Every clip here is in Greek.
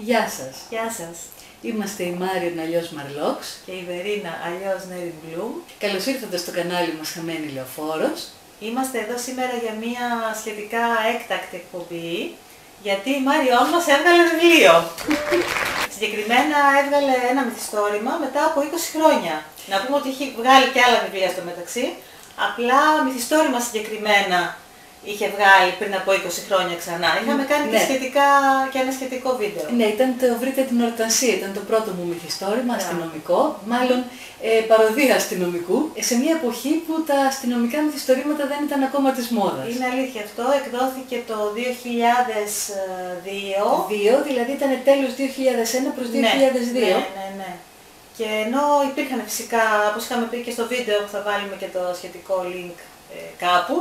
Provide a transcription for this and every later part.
Γεια σας. Γεια σας. Είμαστε η Μάριον αλλιώς Marlox Και η Βερίνα αλλιώς Neri Bloom. Καλώς ήρθατε στο κανάλι μας Χαμένη Λεωφόρος. Είμαστε εδώ σήμερα για μια σχετικά έκτακτη εκπομπή, γιατί η Μάριον μας έβγαλε βιβλίο. Συγκεκριμένα έβγαλε ένα μυθιστόρημα μετά από 20 χρόνια. Να πούμε ότι έχει βγάλει και άλλα βιβλία στο μεταξύ, απλά μυθιστόρημα συγκεκριμένα είχε βγάλει πριν από 20 χρόνια ξανά. Είχαμε κάνει και ένα σχετικό βίντεο. Ναι, ήταν το «Βρείτε την Ορτανσία», ήταν το πρώτο μου μυθιστόρημα, αστυνομικό, μάλλον παροδία αστυνομικού, σε μια εποχή που τα αστυνομικά μυθιστορήματα δεν ήταν ακόμα της μόδας. Είναι αλήθεια αυτό, εκδόθηκε το 2002. Δηλαδή ήταν τέλος 2001 προς 2002. Ναι. Και ενώ υπήρχαν φυσικά, όπως είχαμε πει και στο βίντεο που θα βάλουμε και το σχετικό link κάπου,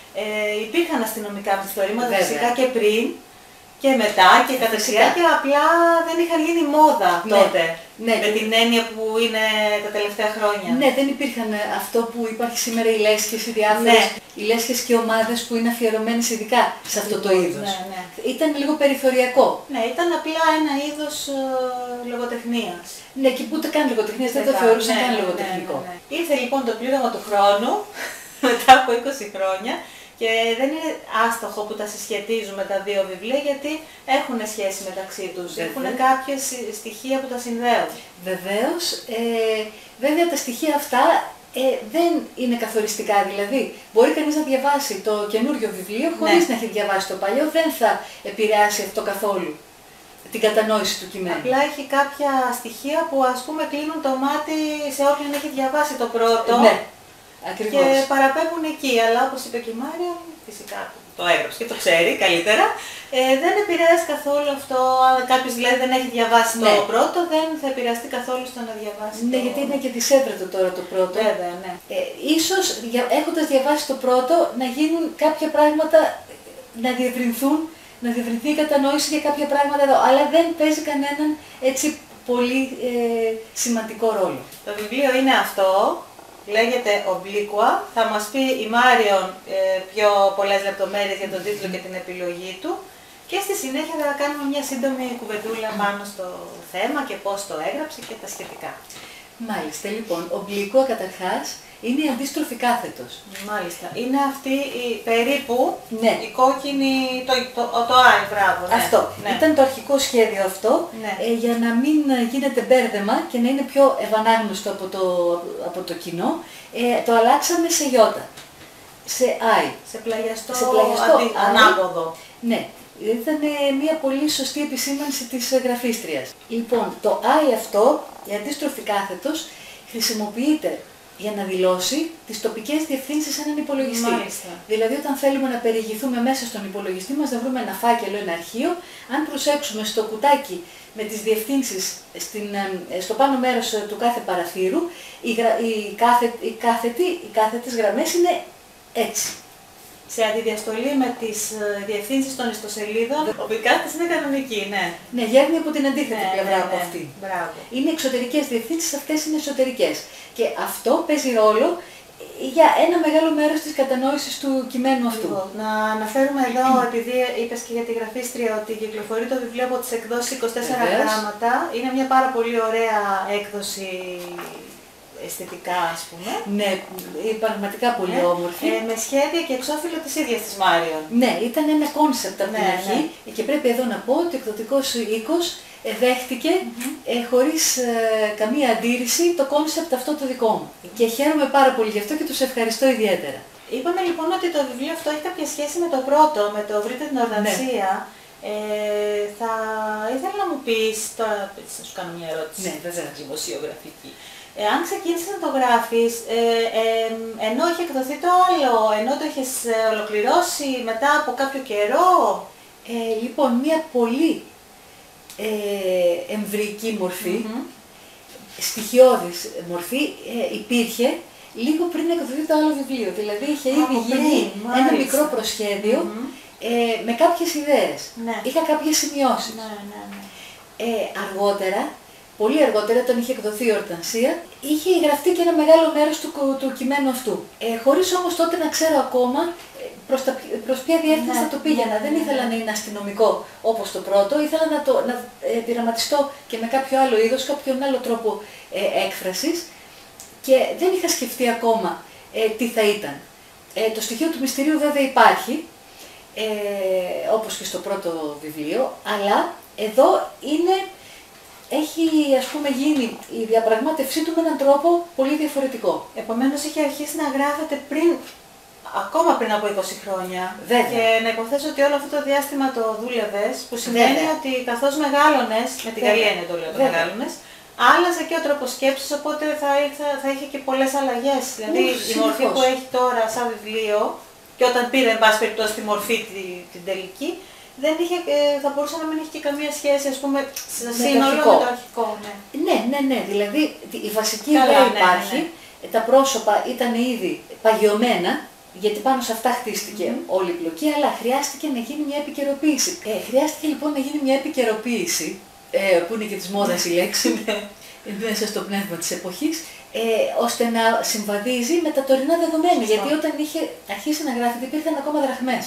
υπήρχαν αστυνομικά μυθιστορήματα φυσικά και πριν και μετά και κατά συνέχεια, απλά δεν είχαν γίνει μόδα τότε. Ναι. Με την έννοια που είναι τα τελευταία χρόνια. Ναι, δεν υπήρχαν αυτό που υπάρχει σήμερα, οι λέσχες, οι διάφορες, οι λέσχες και ομάδες που είναι αφιερωμένες ειδικά σε αυτό το είδος. Ναι. Ήταν λίγο περιθωριακό. Ναι, ήταν απλά ένα είδος λογοτεχνίας. Ναι, και ούτε καν λογοτεχνίας, δεν το θεωρούσαν καν λογοτεχνικό. Ναι. Ήρθε λοιπόν το πλήρωμα του χρόνου, μετά από 20 χρόνια, και δεν είναι άστοχο που τα συσχετίζουμε τα δύο βιβλία, γιατί έχουν σχέση μεταξύ τους, έχουν κάποιες στοιχεία που τα συνδέουν. Βεβαίως, βέβαια τα στοιχεία αυτά δεν είναι καθοριστικά, δηλαδή μπορεί κανείς να διαβάσει το καινούριο βιβλίο χωρίς να έχει διαβάσει το παλιό, δεν θα επηρεάσει αυτό καθόλου την κατανόηση του κειμένου. Απλά έχει κάποια στοιχεία που ας πούμε κλείνουν το μάτι σε όποιον έχει διαβάσει το πρώτο. Ναι. Ακριβώς. Και παραπέμπουν εκεί, αλλά όπως είπε και η Μάρια, φυσικά το έγραψε και το ξέρει καλύτερα, δεν επηρεάζει καθόλου αυτό. Αν κάποιος δηλαδή δεν έχει διαβάσει το πρώτο, δεν θα επηρεαστεί καθόλου στο να διαβάσει το... γιατί είναι και δισεύρετο τώρα το πρώτο. Βέβαια, ναι. Ίσως έχοντας διαβάσει το πρώτο να γίνουν κάποια πράγματα, να διευρυνθούν, να διευρυνθεί η κατανόηση για κάποια πράγματα εδώ, αλλά δεν παίζει κανέναν έτσι πολύ σημαντικό ρόλο. Το βιβλίο είναι αυτό. Λέγεται Obliqua. Θα μας πει η Μάριον πιο πολλές λεπτομέρειες για τον τίτλο και την επιλογή του. Και στη συνέχεια θα κάνουμε μια σύντομη κουβεντούλα πάνω στο θέμα και πώς το έγραψε και τα σχετικά. Μάλιστα, λοιπόν, Obliqua καταρχάς είναι η αντίστροφη κάθετος. Μάλιστα. Είναι αυτή περίπου η κόκκινη, το I, μπράβο. Ναι. Αυτό. Ναι. Ήταν το αρχικό σχέδιο αυτό, για να μην γίνεται μπέρδεμα και να είναι πιο ευανάγνωστο από το κοινό. Το αλλάξαμε σε Ι, σε I. Σε πλαγιαστό ανάποδο. Ναι. Ήταν μια πολύ σωστή επισήμανση της γραφίστριας. Λοιπόν, το I αυτό, η αντίστροφη κάθετος, χρησιμοποιείται για να δηλώσει τις τοπικές διευθύνσεις σε έναν υπολογιστή. Μάλιστα. Δηλαδή, όταν θέλουμε να περιηγηθούμε μέσα στον υπολογιστή μας, να βρούμε ένα φάκελο, ένα αρχείο, αν προσέξουμε στο κουτάκι με τις διευθύνσεις στο πάνω μέρος του κάθε παραθύρου, οι κάθετες γραμμές είναι έτσι. Σε αντιδιαστολή με τις διευθύνσεις των ιστοσελίδων, ο κάθετες είναι κανονική, ναι. Ναι, γέρνει από την αντίθετη πλευρά από αυτή. Μπράβο. Είναι εξωτερικές διευθύνσεις, αυτές είναι εσωτερικές. Και αυτό παίζει ρόλο για ένα μεγάλο μέρος της κατανόησης του κειμένου αυτού. Να αναφέρουμε εδώ, επειδή είπες και για τη γραφίστρια, ότι κυκλοφορεί το βιβλίο από τις εκδόσεις 24 γράμματα. Είναι μια πάρα πολύ ωραία έκδοση αισθητικά, ας πούμε. Ναι, πραγματικά πολύ όμορφη. Με σχέδια και εξώφυλλο της ίδιας της Μάριον. Ναι, ήταν ένα κόνσεπτ από την αρχή και πρέπει εδώ να πω ότι ο εκδοτικός οίκος δέχτηκε χωρίς καμία αντίρρηση το κόνσεπτ αυτό το δικό μου. Και χαίρομαι πάρα πολύ γι' αυτό και τους ευχαριστώ ιδιαίτερα. Είπαμε λοιπόν ότι το βιβλίο αυτό έχει κάποια σχέση με το πρώτο, με το «Βρείτε την Ορτανσία». Θα ήθελα να μου πεις, τώρα να σου κάνω μια ερώτηση δημοσιογραφική. Αν ξεκίνησες να το γράφεις, ενώ είχε εκδοθεί το άλλο, ενώ το είχες ολοκληρώσει μετά από κάποιο καιρό. Λοιπόν, μια πολύ εμβρυϊκή μορφή, στοιχειώδης μορφή, υπήρχε λίγο πριν εκδοθεί το άλλο βιβλίο. Δηλαδή είχε ήδη γίνει ένα μικρό προσχέδιο με κάποιες ιδέες. Είχα κάποιες σημειώσεις. Αργότερα, πολύ αργότερα, όταν είχε εκδοθεί η Ορτανσία, είχε γραφτεί και ένα μεγάλο μέρος του κειμένου αυτού. Χωρίς όμως τότε να ξέρω ακόμα προς ποια διεύθυνση θα το πήγαινα. Δεν ήθελα να είναι αστυνομικό όπως το πρώτο, ήθελα να πειραματιστώ και με κάποιο άλλο είδος, κάποιον άλλο τρόπο έκφρασης και δεν είχα σκεφτεί ακόμα τι θα ήταν. Το στοιχείο του μυστηρίου βέβαια υπάρχει, όπως και στο πρώτο βιβλίο, αλλά εδώ έχει ας πούμε γίνει η διαπραγμάτευσή του με έναν τρόπο πολύ διαφορετικό. Επομένως είχε αρχίσει να γράφετε ακόμα πριν από 20 χρόνια. Βέβαια. Και να υποθέσω ότι όλο αυτό το διάστημα το δούλευες, που σημαίνει ότι καθώς μεγάλωνες, με την καλή έννοια το λέω το μεγάλωνες, άλλαζε και ο τρόπος σκέψης, οπότε θα είχε και πολλές αλλαγές. Δηλαδή η μορφή που έχει τώρα σαν βιβλίο, και όταν πήρε εν πάση περιπτώσει τη μορφή την τελική, θα μπορούσε να μην έχει και καμία σχέση, ας πούμε, σύνολο με το αρχικό. Ναι, δηλαδή η βασική ιδέα υπάρχει, τα πρόσωπα ήταν ήδη παγιωμένα, γιατί πάνω σε αυτά χτίστηκε όλη η πλοκή, αλλά χρειάστηκε να γίνει μια επικαιροποίηση. Χρειάστηκε λοιπόν να γίνει μια επικαιροποίηση, που είναι και της μόδας η λέξη, μέσα στο πνεύμα της εποχής, ώστε να συμβαδίζει με τα τωρινά δεδομένα, γιατί όταν είχε αρχίσει να γράφεται υπήρχαν ακόμα δραχμές.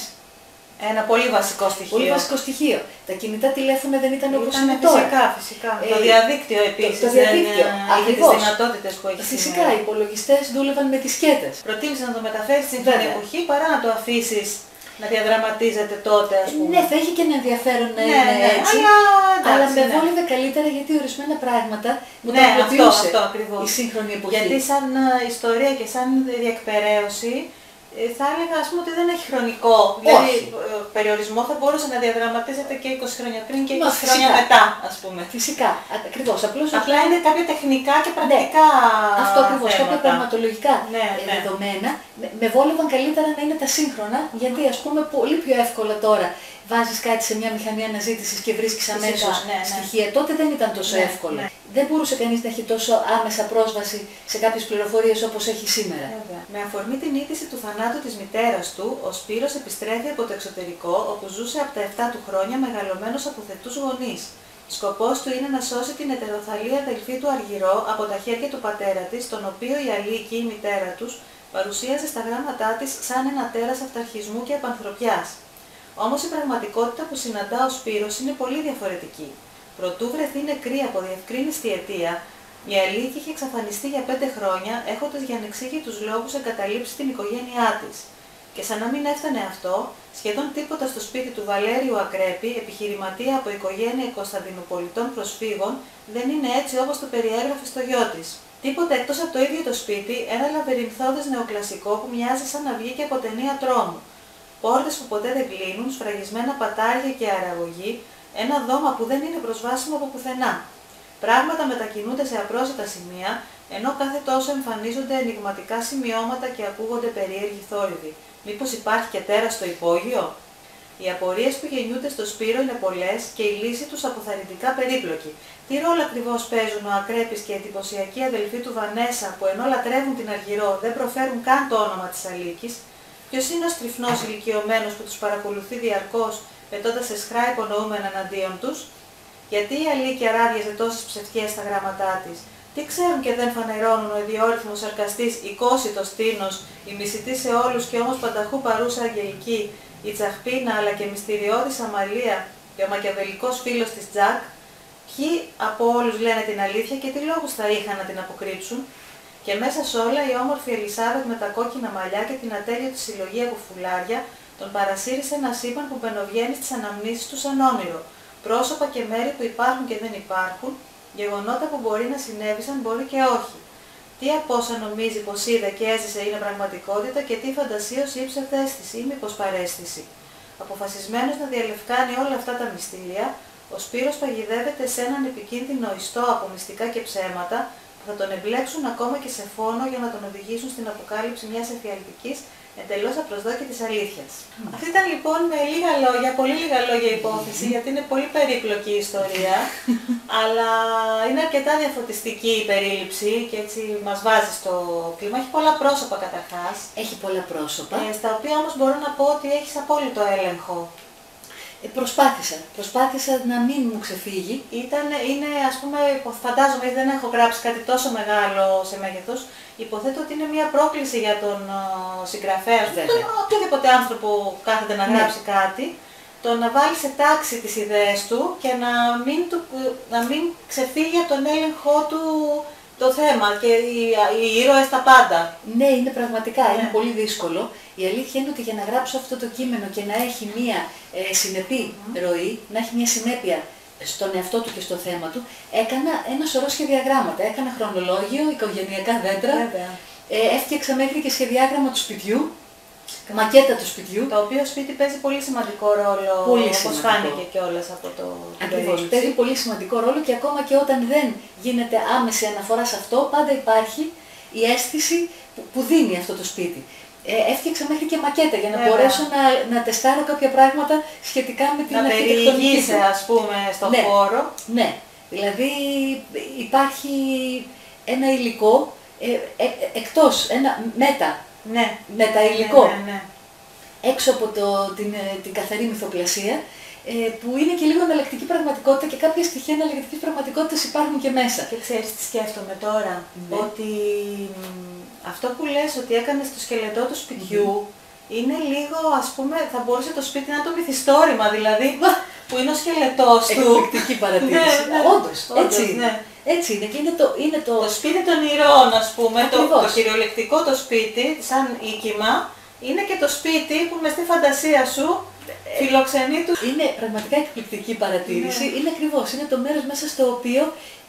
Ένα πολύ βασικό στοιχείο. Πολύ βασικό στοιχείο. Τα κινητά τηλέφωνα δεν ήταν όπως είναι τώρα. Φυσικά. Το διαδίκτυο επίσης. Το διαδίκτυο. Είχε τις δυνατότητες που έχει. Φυσικά, οι υπολογιστές δούλευαν με δισκέτες. Προτίμησες να το μεταφέρεις στην σύγχρονη εποχή παρά να το αφήσεις να διαδραματίζεται τότε, ας πούμε. Ναι, θα είχε και ένα ενδιαφέρον να είναι έτσι. Αλλά με βόλευε καλύτερα γιατί ορισμένα πράγματα μου τα απλοποιούσε η σύγχρονη εποχή. Γιατί σαν ιστορία και σαν διεκπαιρέωση, θα έλεγα ας πούμε ότι δεν έχει χρονικό. Δηλαδή, περιορισμό θα μπορούσε να διαδραματίζεται και 20 χρόνια πριν και 20 χρόνια μετά, ας πούμε. Φυσικά, ακριβώς. Απλά είναι κάποια τεχνικά και πρακτικά. Αυτό ακριβώς. Κάποια πραγματολογικά δεδομένα με βόλευαν καλύτερα να είναι τα σύγχρονα, γιατί ας πούμε πολύ πιο εύκολα τώρα βάζεις κάτι σε μια μηχανή αναζήτησης και βρίσκεις αμέσως στοιχεία. Τότε δεν ήταν τόσο εύκολο. Δεν μπορούσε κανείς να έχει τόσο άμεσα πρόσβαση σε κάποιες πληροφορίες όπως έχει σήμερα. Με αφορμή την είδηση του θανάτου της μητέρας του, ο Σπύρος επιστρέφει από το εξωτερικό, όπου ζούσε από τα 7 του χρόνια μεγαλωμένος από θετούς γονείς. Σκοπός του είναι να σώσει την ετεροθαλή αδελφή του Αργυρό από τα χέρια του πατέρα της, τον οποίο η Αλίκη, η μητέρα τους, παρουσίαζε στα γράμματά της σαν ένα τέρας αυταρχισμού και απανθρωπιάς. Όμως η πραγματικότητα που συναντά ο Σπύρος είναι πολύ διαφορετική. Προτού βρεθεί νεκρή από διευκρίνηστη αιτία, η Αλίκη είχε εξαφανιστεί για 5 χρόνια, έχοντας για ανεξήγητους λόγους εγκαταλείψει την οικογένειά της. Και σαν να μην έφτανε αυτό, σχεδόν τίποτα στο σπίτι του Βαλέριου Ακρέπη, επιχειρηματία από οικογένεια Κωνσταντινουπολιτών προσφύγων, δεν είναι έτσι όπως το περιέγραφε στο γιο της. Τίποτα εκτός από το ίδιο το σπίτι, ένα λαβυρινθώδες νεοκλασικό που μοιάζει σαν να βγήκε από ταινία τρόμου. Πόρτες που ποτέ δεν κλείνουν, σφραγισμένα πατάρια και αραγωγή, ένα δώμα που δεν είναι προσβάσιμο από πουθενά. Πράγματα μετακινούνται σε απρόσιτα σημεία, ενώ κάθε τόσο εμφανίζονται ενιγματικά σημειώματα και ακούγονται περίεργοι θόρυβοι. Μήπως υπάρχει και τέρας στο υπόγειο? Οι απορίες που γεννιούνται στο Σπύρο είναι πολλές και η λύση τους αποθαρρυντικά περίπλοκη. Τι ρόλο ακριβώς παίζουν ο Ακρέπης και η εντυπωσιακή αδελφή του Βανέσα, που ενώ λατρεύουν την Αργυρό δεν προφέρουν καν το όνομα της Αλίκης? Ποιος είναι ο στριφνός ηλικιωμένος που τους παρακολουθεί διαρκώς, πετώντας εσχρά υπονοούμενα εναντίον τους? Γιατί η Αλίκη αράδιαζε τόσες ψευτιές στα γράμματά της? Τι ξέρουν και δεν φανερώνουν ο ιδιόρυθμος σαρκαστής, η Κώσιτος Τίνος, η μισητή σε όλους και όμως πανταχού παρούσα Αγγελική, η Τσαχπίνα αλλά και μυστηριώδης Αμαλία και ο μακιαβελικός φίλος της Τζακ? Ποιοι από όλους λένε την αλήθεια και τι λόγους θα είχαν να την αποκρύψουν? Και μέσα σε όλα η όμορφη Ελισάβετ με τα κόκκινα μαλλιά και την ατέλειωτη συλλογή από φουλάρια τον παρασύρισε ένα σύμπαν που μπαινοβγαίνει στις αναμνήσεις του σαν όνειρο. Πρόσωπα και μέρη που υπάρχουν και δεν υπάρχουν, γεγονότα που μπορεί να συνέβησαν, μπορεί και όχι. Τι από όσα νομίζει πως είδε και έζησε είναι πραγματικότητα και τι φαντασίωση ή ψευδαίσθηση ή μήπως παρέστηση. Αποφασισμένος να διαλευκάνει όλα αυτά τα μυστήρια, ο Σπύρος παγιδεύεται σε έναν επικίνδυνο ιστό από μυστικά και ψέματα που θα τον εμπλέξουν ακόμα και σε φόνο για να τον οδηγήσουν στην αποκάλυψη μιας εφιαλτικής, εντελώς απροσδόκητης αλήθειας. Αυτή ήταν λοιπόν με λίγα λόγια, πολύ λίγα λόγια υπόθεση, γιατί είναι πολύ περίπλοκη η ιστορία, αλλά είναι αρκετά διαφωτιστική η περίληψη και έτσι μας βάζει στο κλίμα. Έχει πολλά πρόσωπα καταρχάς. Έχει πολλά πρόσωπα. Στα οποία όμως μπορώ να πω ότι έχεις απόλυτο έλεγχο. Προσπάθησα να μην μου ξεφύγει. Είναι, ας πούμε, φαντάζομαι, δεν έχω γράψει κάτι τόσο μεγάλο σε μέγεθος, υποθέτω ότι είναι μια πρόκληση για τον συγγραφέα, τον οποιοδήποτε άνθρωπο που κάθεται να γράψει κάτι, το να βάλει σε τάξη τις ιδέες του και να μην ξεφύγει από τον έλεγχό του το θέμα και οι ήρωες τα πάντα. Ναι, είναι πραγματικά, είναι πολύ δύσκολο. Η αλήθεια είναι ότι για να γράψω αυτό το κείμενο και να έχει μία συνεπή ροή, να έχει μία συνέπεια στον εαυτό του και στο θέμα του, έκανα ένα σωρό σχεδιαγράμματα. Έκανα χρονολόγιο, οικογενειακά δέντρα, έφτιαξα μέχρι και σχεδιάγραμμα του σπιτιού, μακέτα του σπιτιού. Το οποίο σπίτι παίζει πολύ σημαντικό ρόλο, όπως φάνηκε κιόλας από το Ακριβώς, παίζει πολύ σημαντικό ρόλο και ακόμα και όταν δεν γίνεται άμεση αναφορά σε αυτό, πάντα υπάρχει η αίσθηση που δίνει αυτό το σπίτι. Έφτιαξα μέχρι και μακέτα για να μπορέσω να τεστάρω κάποια πράγματα σχετικά με την αρχιτεκτονική. Να περιηγείσαι, ας πούμε, στον χώρο. Ναι, δηλαδή υπάρχει ένα υλικό εκτός, ένα μεταυλικό, έξω από την καθαρή μυθοπλασία, που είναι και λίγο εναλλακτική πραγματικότητα και κάποια στοιχεία εναλλακτικής πραγματικότητας υπάρχουν και μέσα. Και ξέρεις τι σκέφτομαι τώρα, ότι αυτό που λες ότι έκανες το σκελετό του σπιτιού είναι λίγο, ας πούμε, θα μπορούσε το σπίτι να είναι το μυθιστόρημα, δηλαδή, που είναι ο σκελετός του. Εκπληκτική παρατήρηση. Όντως, έτσι είναι. Έτσι είναι και είναι το σπίτι των ηρώων, ας πούμε, το κυριολεκτικό το σπίτι, σαν οίκημα, είναι και το σπίτι που μες στη φαντασία σου φιλοξενεί του. Είναι πραγματικά εκπληκτική παρατήρηση, είναι ακριβώς, είναι το μέρος μέσα στο οποίο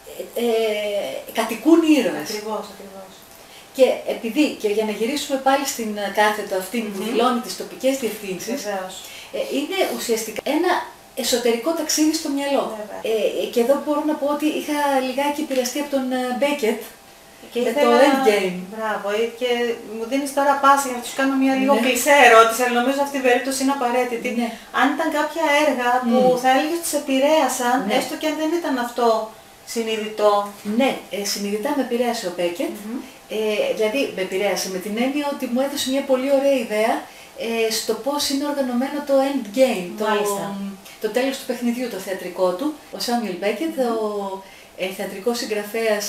κατοικούν οι ήρωες. Ακριβώς. Και επειδή, και για να γυρίσουμε πάλι στην κάθετο αυτή που δηλώνει τις τοπικές διευθύνσεις, είναι ουσιαστικά ένα εσωτερικό ταξίδι στο μυαλό. Και εδώ μπορώ να πω ότι είχα λιγάκι επηρεαστεί από τον Μπέκετ με το Endgame. Μπράβο, και μου δίνεις τώρα πάση για να τους κάνω μια λίγο κλισέ ερώτηση, αλλά νομίζω αυτή την περίπτωση είναι απαραίτητη. Αν ήταν κάποια έργα που θα έλεγες ότι σε επηρέασαν, έστω και αν δεν ήταν αυτό συνειδητό. Ναι, συνειδητά με επηρέασε ο Μπέκετ. Δηλαδή με επηρέασε με την έννοια ότι μου έδωσε μια πολύ ωραία ιδέα στο πώς είναι οργανωμένο το endgame, το τέλος του παιχνιδιού, το θεατρικό του. Ο Σάμιουελ Μπέκετ, ο θεατρικός συγγραφέας,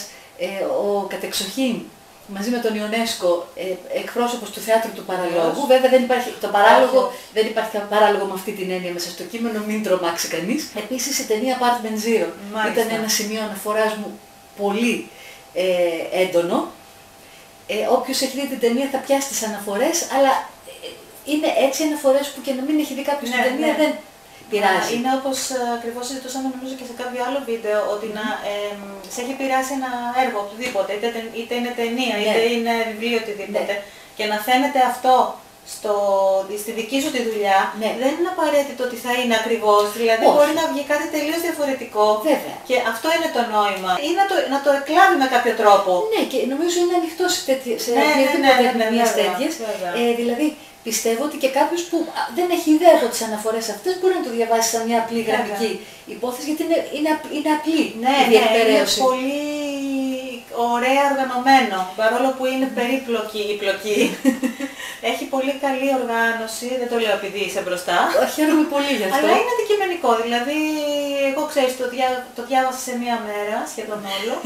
ο κατεξοχήν μαζί με τον Ιονέσκο εκπρόσωπος του θεάτρου του παραλόγου. Βέβαια δεν υπάρχει δεν υπάρχει παράλογο με αυτή την έννοια μέσα στο κείμενο, μην τρομάξει κανείς. Επίσης η ταινία Apartment Zero ήταν ένα σημείο αναφοράς μου πολύ έντονο. Όποιος έχει δει την ταινία θα πιάσει τις αναφορές, αλλά είναι έτσι αναφορές που και να μην έχει δει κάποιος την ταινία δεν πειράζει. Είναι όπως ακριβώς συζητούσαμε νομίζω και σε κάποιο άλλο βίντεο, ότι σε έχει πειράσει ένα έργο, οτιδήποτε, είτε είναι ταινία, είτε είναι βιβλίο, οτιδήποτε, και να φαίνεται αυτό στη δική σου τη δουλειά, δεν είναι απαραίτητο ότι θα είναι ακριβώς, δηλαδή μπορεί να βγει κάτι τελείως διαφορετικό. Βέβαια. Και αυτό είναι το νόημα. Ή να το εκλάβει με κάποιο τρόπο. Ναι, και νομίζω είναι ανοιχτό σε οποιασδήποτε τέτοιες. Δηλαδή, πιστεύω ότι και κάποιος που δεν έχει ιδέα από τις αναφορές αυτές μπορεί να το διαβάσει σαν μια απλή γραμμική υπόθεση, γιατί είναι απλή η διεκπαιρέωση. Είναι πολύ ωραία οργανωμένο, παρόλο που είναι περίπλοκη η πλοκή. Έχει πολύ καλή οργάνωση, δεν το λέω επειδή είσαι μπροστά. Χαίρομαι πολύ γι' αυτό. Αλλά είναι αντικειμενικό, δηλαδή εγώ ξέρεις, το διάβασα σε μία μέρα, σχεδόν όλο.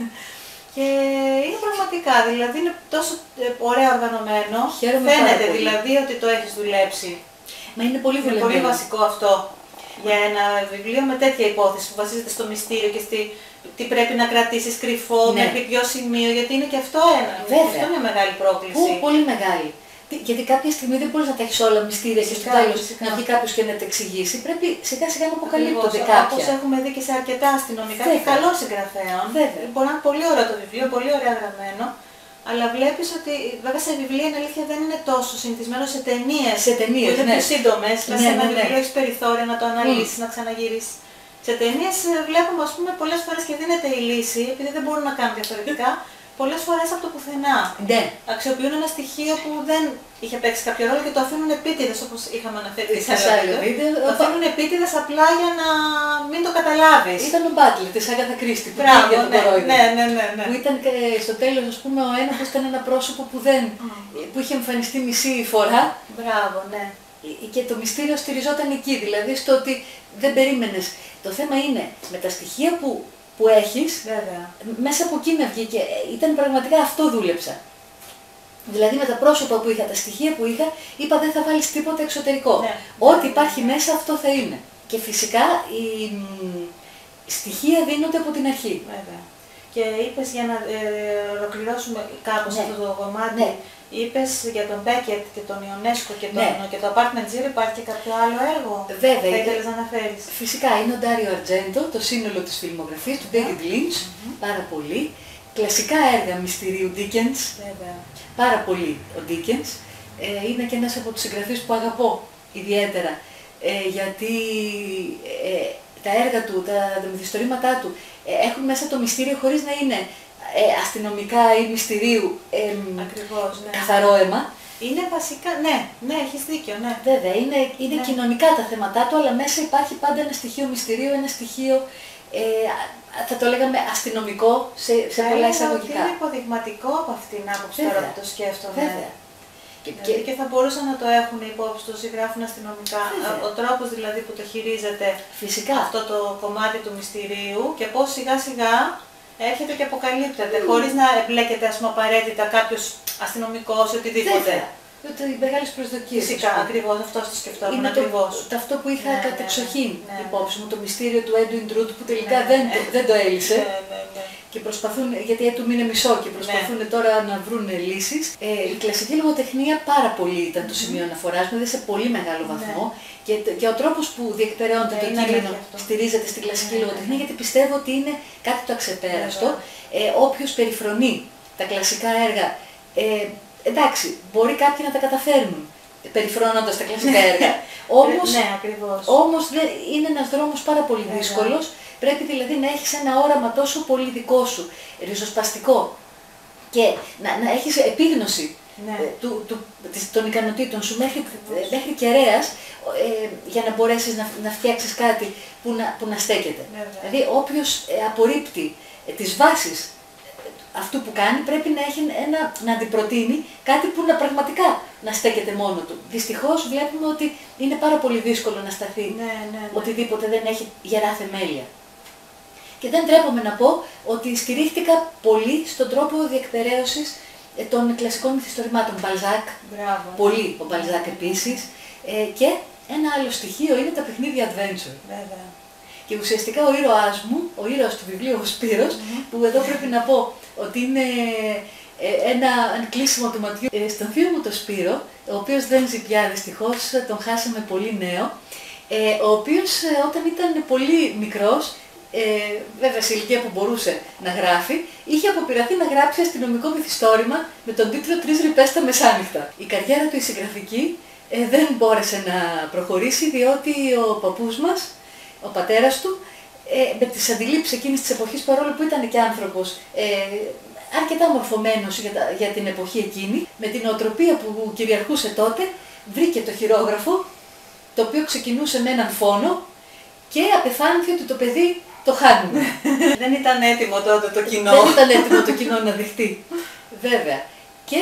Και είναι πραγματικά, δηλαδή είναι τόσο ωραία οργανωμένο. Φαίνεται δηλαδή ότι το έχεις δουλέψει. Μα είναι πολύ δουλεμένο. Είναι πολύ βασικό αυτό για ένα βιβλίο με τέτοια υπόθεση που βασίζεται στο μυστήριο και τι πρέπει να κρατήσεις κρυφό, μέχρι ποιο σημείο, γιατί είναι και αυτό αυτό μια μεγάλη πρόκληση. Πολύ μεγάλη. Γιατί κάποια στιγμή δεν μπορείς να τα έχεις όλα μυστήρια και στο τέλος να βγει κάποιος και να τα εξηγήσει. Πρέπει σιγά σιγά να αποκαλύπτονται κάποια. Όπως έχουμε δει και σε αρκετά αστυνομικά και καλών συγγραφέων. Μπορεί να είναι πολύ ωραίο το βιβλίο, πολύ ωραία γραμμένο. Αλλά βλέπεις ότι βέβαια σε βιβλία η αλήθεια δεν είναι τόσο συνηθισμένο σε ταινίες. Που είναι πιο σύντομες. Σε ένα βιβλίο έχεις περιθώρια να το αναλύσεις, να ξαναγυρίσεις. Σε ταινίες βλέπουμε ας πούμε πολλές φορές και δίνεται η λύση, επειδή δεν μπορούν να κάνουν διαφορετικά. Πολλές φορές από το πουθενά. Αξιοποιούν ένα στοιχείο που δεν είχε παίξει κάποιο ρόλο και το αφήνουν επίτηδες, όπως είχαμε αναφέρει σε άλλο βίντεο. Το αφήνουν επίτηδες απλά για να μην το καταλάβεις. Ήταν ο Μπάτλερ της Άγαθα Κρίστη που που ήταν και στο τέλος, ας πούμε, ο ένοχος ήταν ένα πρόσωπο που είχε εμφανιστεί μισή φορά. Μπράβο, ναι. Και το μυστήριο στηριζόταν εκεί, δηλαδή στο ότι δεν περίμενες. Το θέμα είναι με τα στοιχεία που έχεις, μέσα από εκεί να βγει και ήταν πραγματικά αυτό δούλεψα. Δηλαδή με τα πρόσωπα που είχα, τα στοιχεία που είχα, είπα δεν θα βάλεις τίποτα εξωτερικό. Ναι. Ό,τι υπάρχει μέσα αυτό θα είναι. Και φυσικά οι στοιχεία δίνονται από την αρχή. Βέβαια. Και είπες, για να ολοκληρώσουμε κάπως αυτό το κομμάτι, ναι. Είπες για τον Μπέκετ και τον Ιονέσκο και το Apartment Zero, υπάρχει και κάποιο άλλο έργο? Βέβαια. Θα ήθελες να αναφέρεις? Φυσικά είναι ο Ντάριο Αρτζέντο, το σύνολο της φιλμογραφίας του David Lynch, πάρα πολύ. Κλασικά έργα μυστηρίου Dickens, πάρα πολύ ο Dickens. Είναι και ένας από τους συγγραφείς που αγαπώ ιδιαίτερα, γιατί τα έργα του, τα μυθιστορήματά του έχουν μέσα το μυστήριο χωρίς να είναι αστυνομικά ή μυστηρίου καθαρό αίμα. Είναι βασικά, ναι, έχεις δίκιο, ναι. Βέβαια, είναι κοινωνικά τα θέματά του, αλλά μέσα υπάρχει πάντα ένα στοιχείο μυστηρίου, ένα στοιχείο, θα το λέγαμε αστυνομικό σε πολλά εισαγωγικά. Είναι υποδειγματικό από αυτήν την άποψη τώρα που το σκέφτομαι. Βέβαια. Και θα μπορούσαν να το έχουν υπόψη τους ή γράφουν αστυνομικά. Ο τρόπος δηλαδή που το χειρίζεται αυτό το κομμάτι του μυστηρίου και πώς σιγά σιγά έρχεται και αποκαλύπτεται, χωρίς να εμπλέκεται απαραίτητα κάποιος αστυνομικός ή οτιδήποτε. Οι μεγάλες προσδοκίες. Φυσικά, ακριβώς, αυτό το σκεφτόμουν. Είναι αυτό που είχα κατεξοχήν υπόψη μου, το μυστήριο του Έντουιν Τρούτ που τελικά δεν το έλυσε. Και προσπαθούν, γιατί έτοιμο είναι μισό και προσπαθούν τώρα να βρουν λύσεις. Η κλασική λογοτεχνία πάρα πολύ ήταν το σημείο αναφοράς μου, σε πολύ μεγάλο βαθμό. Και ο τρόπος που διεκπεραιώνεται το κείμενο στηρίζεται στην κλασική λογοτεχνία, γιατί πιστεύω ότι είναι κάτι το αξεπέραστο. Όποιος περιφρονεί τα κλασικά έργα, εντάξει, μπορεί κάποιοι να τα καταφέρνουν περιφρονώντας τα κλασικά έργα. Όμως είναι ένας δρόμος πάρα πολύ δύσκολος. Πρέπει δηλαδή να έχεις ένα όραμα τόσο πολύ δικό σου, ριζοσπαστικό και να έχεις επίγνωση των ικανοτήτων σου μέχρι κεραίας για να μπορέσεις να φτιάξεις κάτι που να στέκεται. Δηλαδή όποιος απορρίπτει τις βάσεις αυτού που κάνει πρέπει να έχει να αντιπροτείνει κάτι που πραγματικά να στέκεται μόνο του. Δυστυχώς βλέπουμε ότι είναι πάρα πολύ δύσκολο να σταθεί οτιδήποτε δεν έχει γερά θεμέλια. Και δεν τρέπομαι να πω ότι στηρίχτηκα πολύ στον τρόπο διεκπεραίωσης των κλασικών μυθιστορημάτων. Μπαλζάκ, πολύ ο Μπαλζάκ επίσης. Και ένα άλλο στοιχείο είναι τα παιχνίδια adventure. Και ουσιαστικά ο ήρωάς μου, ο ήρωας του βιβλίου ο Σπύρος, που εδώ πρέπει να πω ότι είναι ένα κλείσιμο του ματιού. Στον θείο μου τον Σπύρο, ο οποίος δεν ζει πια δυστυχώς, τον χάσαμε πολύ νέο, ο οποίος όταν ήταν πολύ μικρός, βέβαια σε ηλικία που μπορούσε να γράφει, είχε αποπειραθεί να γράψει αστυνομικό μυθιστόρημα με τον τίτλο «Τρεις ρηπές τα μεσάνυχτα». Η καριέρα του η συγγραφική δεν μπόρεσε να προχωρήσει, διότι ο παππούς μας, ο πατέρας του, με τις αντιλήψεις εκείνης της εποχής, παρόλο που ήταν και άνθρωπος αρκετά μορφωμένος για την εποχή εκείνη, με την νοοτροπία που κυριαρχούσε τότε, βρήκε το χειρόγραφο, το οποίο ξεκινούσε με έναν φόνο και απεφάνθη ότι το παιδί το χάνουμε. Δεν ήταν έτοιμο τότε το κοινό. Δεν ήταν έτοιμο το κοινό να δεχτεί. Βέβαια. Και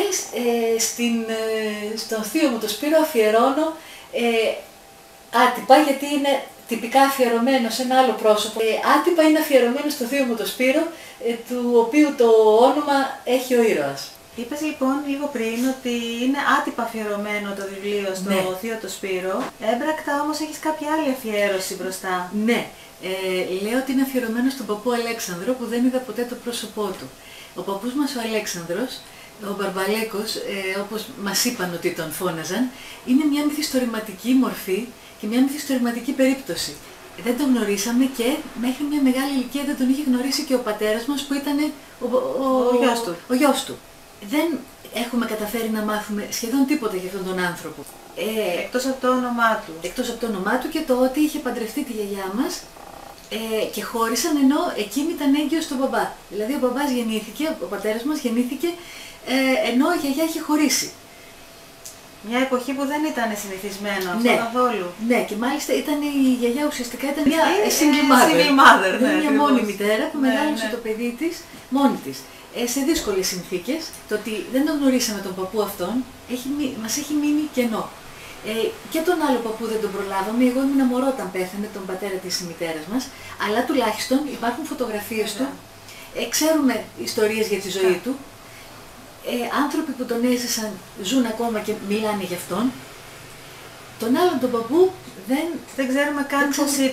στον θείο μου τον Σπύρο αφιερώνω άτυπα, γιατί είναι τυπικά αφιερωμένο σε ένα άλλο πρόσωπο. Άτυπα είναι αφιερωμένο στο θείο μου τον Σπύρο, του οποίου το όνομα έχει ο ήρωας. Είπες λοιπόν λίγο πριν ότι είναι άτυπα αφιερωμένο το βιβλίο στο θείο του Σπύρο. Έμπρακτα όμως έχεις κάποια άλλη αφιέρωση μπροστά. Ναι. Λέω ότι είναι αφιερωμένο στον παππού Αλέξανδρο που δεν είδα ποτέ το πρόσωπό του. Ο παππούς μας ο Αλέξανδρος, ο Μπαρμπαλέκος, όπως μας είπαν ότι τον φώναζαν, είναι μια μυθιστορηματική μορφή και μια μυθιστορηματική περίπτωση. Δεν τον γνωρίσαμε και μέχρι μια μεγάλη ηλικία δεν τον είχε γνωρίσει και ο πατέρας μας που ήταν ο γιος του. Δεν έχουμε καταφέρει να μάθουμε σχεδόν τίποτα για αυτόν τον άνθρωπο. Εκτός από το όνομά του. Εκτός από το όνομά του και το ότι είχε παντρευτεί τη γιαγιά μας και χώρισαν ενώ εκείνη ήταν έγκυος στον μπαμπά. Δηλαδή ο μπαμπάς γεννήθηκε, ο πατέρας μας γεννήθηκε ενώ η γιαγιά είχε χωρίσει. Μια εποχή που δεν ήταν συνηθισμένο αυτό καθόλου. Ναι, και μάλιστα η γιαγιά ουσιαστικά ήταν μια single mother. Μια μόνη μητέρα που μεγάλωσε το παιδί της μόνη της. Σε δύσκολες συνθήκες, το ότι δεν τον γνωρίσαμε τον παππού αυτόν, μας έχει μείνει κενό. Και τον άλλο παππού δεν τον προλάβαμε, εγώ ήμουν μωρό όταν πέθανε, τον πατέρα της μητέρας μας, αλλά τουλάχιστον υπάρχουν φωτογραφίες του, ξέρουμε ιστορίες για τη ζωή του, άνθρωποι που τον έζησαν ζουν ακόμα και μιλάνε γι' αυτόν. Τον άλλον τον παππού δεν ξέρουμε καν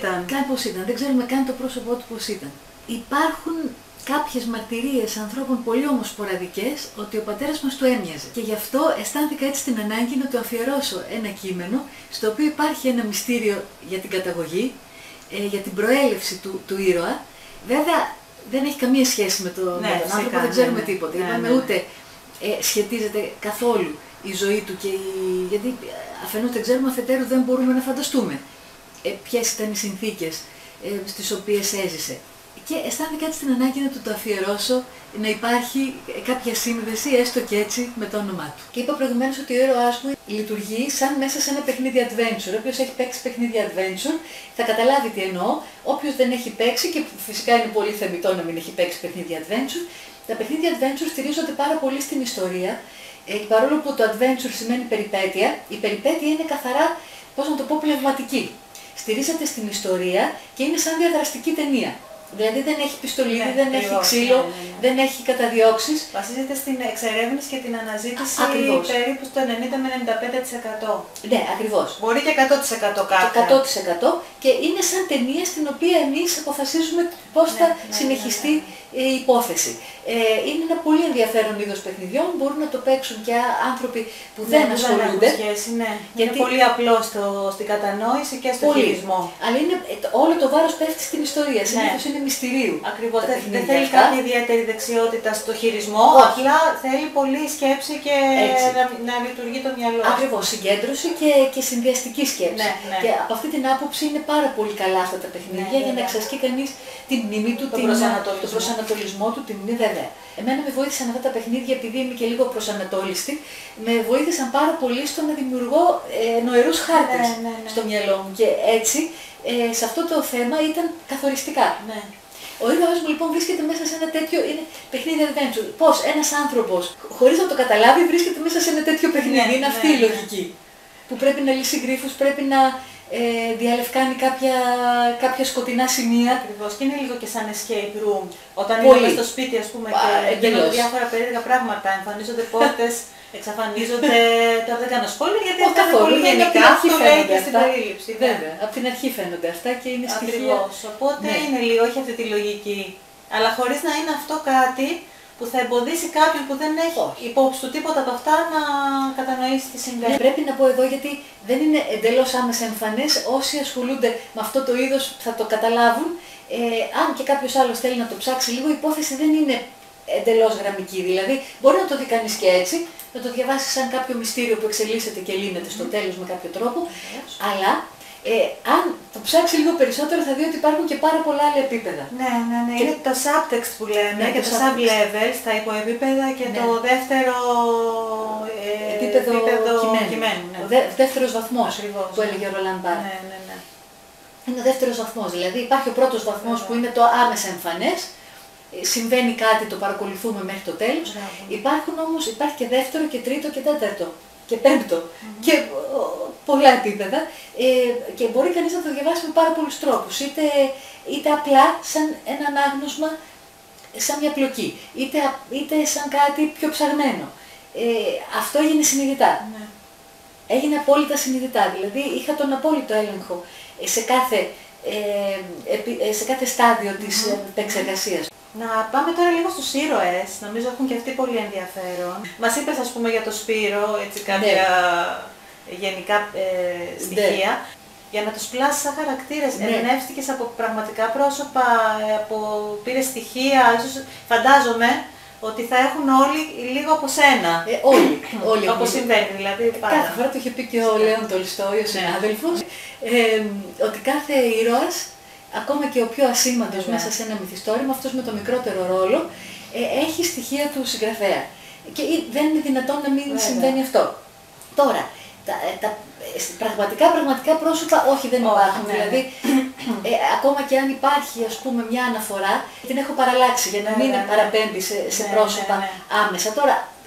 πώς ήταν. Δεν ξέρουμε καν το πρόσωπό του πώς ήταν. Υπάρχουν κάποιες μαρτυρίες ανθρώπων πολύ όμως σποραδικές ότι ο πατέρας μας του έμοιαζε. Και γι' αυτό αισθάνθηκα έτσι την ανάγκη να του αφιερώσω ένα κείμενο στο οποίο υπάρχει ένα μυστήριο για την καταγωγή, για την προέλευση του ήρωα. Βέβαια δεν έχει καμία σχέση με τον άνθρωπο, δεν ξέρουμε τίποτα. Είπαμε ούτε σχετίζεται καθόλου η ζωή του γιατί αφενός δεν ξέρουμε, αφετέρου δεν μπορούμε να φανταστούμε ποιες ήταν οι συνθήκες στις οποίες έζησε. Και αισθάνθηκα έτσι την ανάγκη να του το αφιερώσω, να υπάρχει κάποια σύνδεση, έστω και έτσι, με το όνομά του. Και είπα προηγουμένως ότι ο ήρωάς μου λειτουργεί σαν μέσα σε ένα παιχνίδι adventure. Όποιος έχει παίξει παιχνίδι adventure θα καταλάβει τι εννοώ. Όποιος δεν έχει παίξει, και φυσικά είναι πολύ θεμιτό να μην έχει παίξει παιχνίδι adventure, τα παιχνίδια adventure στηρίζονται πάρα πολύ στην ιστορία. Παρόλο που το adventure σημαίνει περιπέτεια, η περιπέτεια είναι καθαρά, πώς να το πω, πνευματική. Στηρίζεται στην ιστορία και είναι σαν διαδραστική ταινία. Δηλαδή δεν έχει πιστολίδι, δεν έχει ξύλο, δεν έχει καταδιώξεις. Βασίζεται στην εξερεύνηση και την αναζήτηση περίπου στο 90 με 95%. Ναι, ακριβώς. Μπορεί και 100% κάποια. 100% και είναι σαν ταινία στην οποία εμείς αποφασίζουμε πώς θα συνεχιστεί η υπόθεση. Είναι ένα πολύ ενδιαφέρον είδος παιχνιδιών, μπορούν να το παίξουν και άνθρωποι που δεν ασχολούνται. Γιατί είναι πολύ απλό στην κατανόηση και στο χειρισμό. Αλλά όλο το βάρος πέφτει στην ιστορία, συνήθως είναι μυστηρίου. Ακριβώς, δεν θέλει κάποια ιδιαίτερη δεξιότητα στο χειρισμό, απλά θέλει πολλή σκέψη και να λειτουργεί το μυαλό. Ακριβώς, συγκέντρωση και συνδυαστική σκέψη. Και από αυτή την άποψη είναι πάρα πολύ καλά αυτά τα παιχνίδια για να εξασκεί κανείς την μνήμη του, τον προσανατολισμό του, την μνήμη, βέβαια. Εμένα με βοήθησαν αυτά τα παιχνίδια, επειδή είμαι και λίγο προσανατόλιστη, με βοήθησαν πάρα πολύ στο να δημιουργώ νοερούς χάρτες στο μυαλό μου. Και έτσι, σε αυτό το θέμα ήταν καθοριστικά. Ο ήρωας μου λοιπόν βρίσκεται μέσα σε ένα τέτοιο παιχνίδι adventure. Πώς ένας άνθρωπος, χωρίς να το καταλάβει, βρίσκεται μέσα σε ένα τέτοιο παιχνίδι. Είναι αυτή η λογική. Που πρέπει να λύσει γρίφους, πρέπει να διαλευκάνει κάποια σκοτεινά σημεία. Ακριβώς, και είναι λίγο και σαν escape room. Όταν είναι στο σπίτι, ας πούμε, και γίνονται διάφορα περίεργα πράγματα, εμφανίζονται πόρτες, εξαφανίζονται. Τώρα δεν κάνω σχόλια γιατί αυτά είναι πολύ γενικά. Αυτό λέει και στην περίληψη. Βέβαια, από την αρχή φαίνονται αυτά και είναι στοιχεία. Ακριβώς, οπότε είναι λίγο, όχι αυτή τη λογική. Αλλά χωρίς να είναι αυτό κάτι που θα εμποδίσει κάποιον που δεν έχει υπόψη του τίποτα από αυτά να κατανοήσει τι συμβαίνει. Πρέπει να πω εδώ, γιατί δεν είναι εντελώς άμεσα εμφανές, όσοι ασχολούνται με αυτό το είδος θα το καταλάβουν. Αν και κάποιος άλλος θέλει να το ψάξει λίγο, η υπόθεση δεν είναι εντελώς γραμμική. Δηλαδή, μπορεί να το δει κανείς και έτσι, να το διαβάσει σαν κάποιο μυστήριο που εξελίσσεται και λύνεται στο τέλος με κάποιο τρόπο, αλλά αν το ψάξει λίγο περισσότερο θα δει ότι υπάρχουν και πάρα πολλά άλλα επίπεδα. Ναι. Είναι το subtext που λέμε και το sub-levels, τα υποεπίπεδα και το δεύτερο επίπεδο κειμένου. Ο δεύτερος βαθμός που έλεγε ο Ρολάν Μπάρθ. Είναι ο δεύτερος βαθμός, δηλαδή υπάρχει ο πρώτος βαθμός που είναι το άμεσα εμφανές, συμβαίνει κάτι, το παρακολουθούμε μέχρι το τέλος. Υπάρχει και δεύτερο και τρίτο και τέταρτο και πέμπτο και πολλά επίπεδα και μπορεί κανείς να το διαβάσει με πάρα πολλούς τρόπους, είτε απλά σαν ένα ανάγνωσμα, σαν μια πλοκή, είτε σαν κάτι πιο ψαγμένο. Αυτό έγινε συνειδητά. Έγινε απόλυτα συνειδητά, δηλαδή είχα τον απόλυτο έλεγχο σε κάθε στάδιο της επεξεργασίας. Να πάμε τώρα λίγο στους ήρωες, νομίζω έχουν και αυτοί πολύ ενδιαφέρον. Μας είπες, ας πούμε, για το Σπύρο, έτσι κάποια γενικά στοιχεία. Για να τους πλάσεις σαν χαρακτήρες, ερμηνεύτηκες από πραγματικά πρόσωπα, πήρες στοιχεία, ίσως φαντάζομαι ότι θα έχουν όλοι λίγο από σένα. Όλοι. Όπως συμβαίνει δηλαδή πάντα. Κάθε φορά το είχε πει και ο Λέων Τολστόι, ο συνάδελφος, ότι κάθε ήρωας, ακόμα και ο πιο ασήμαντος μέσα σε ένα μυθιστόρημα, αυτός με το μικρότερο ρόλο, έχει στοιχεία του συγγραφέα. Και δεν είναι δυνατόν να μην συμβαίνει αυτό. Τώρα, τα πραγματικά πρόσωπα όχι, δεν υπάρχουν. Δηλαδή, ακόμα και αν υπάρχει, ας πούμε, μια αναφορά, την έχω παραλλάξει για να μην παραπέμπει σε πρόσωπα άμεσα. Τώρα,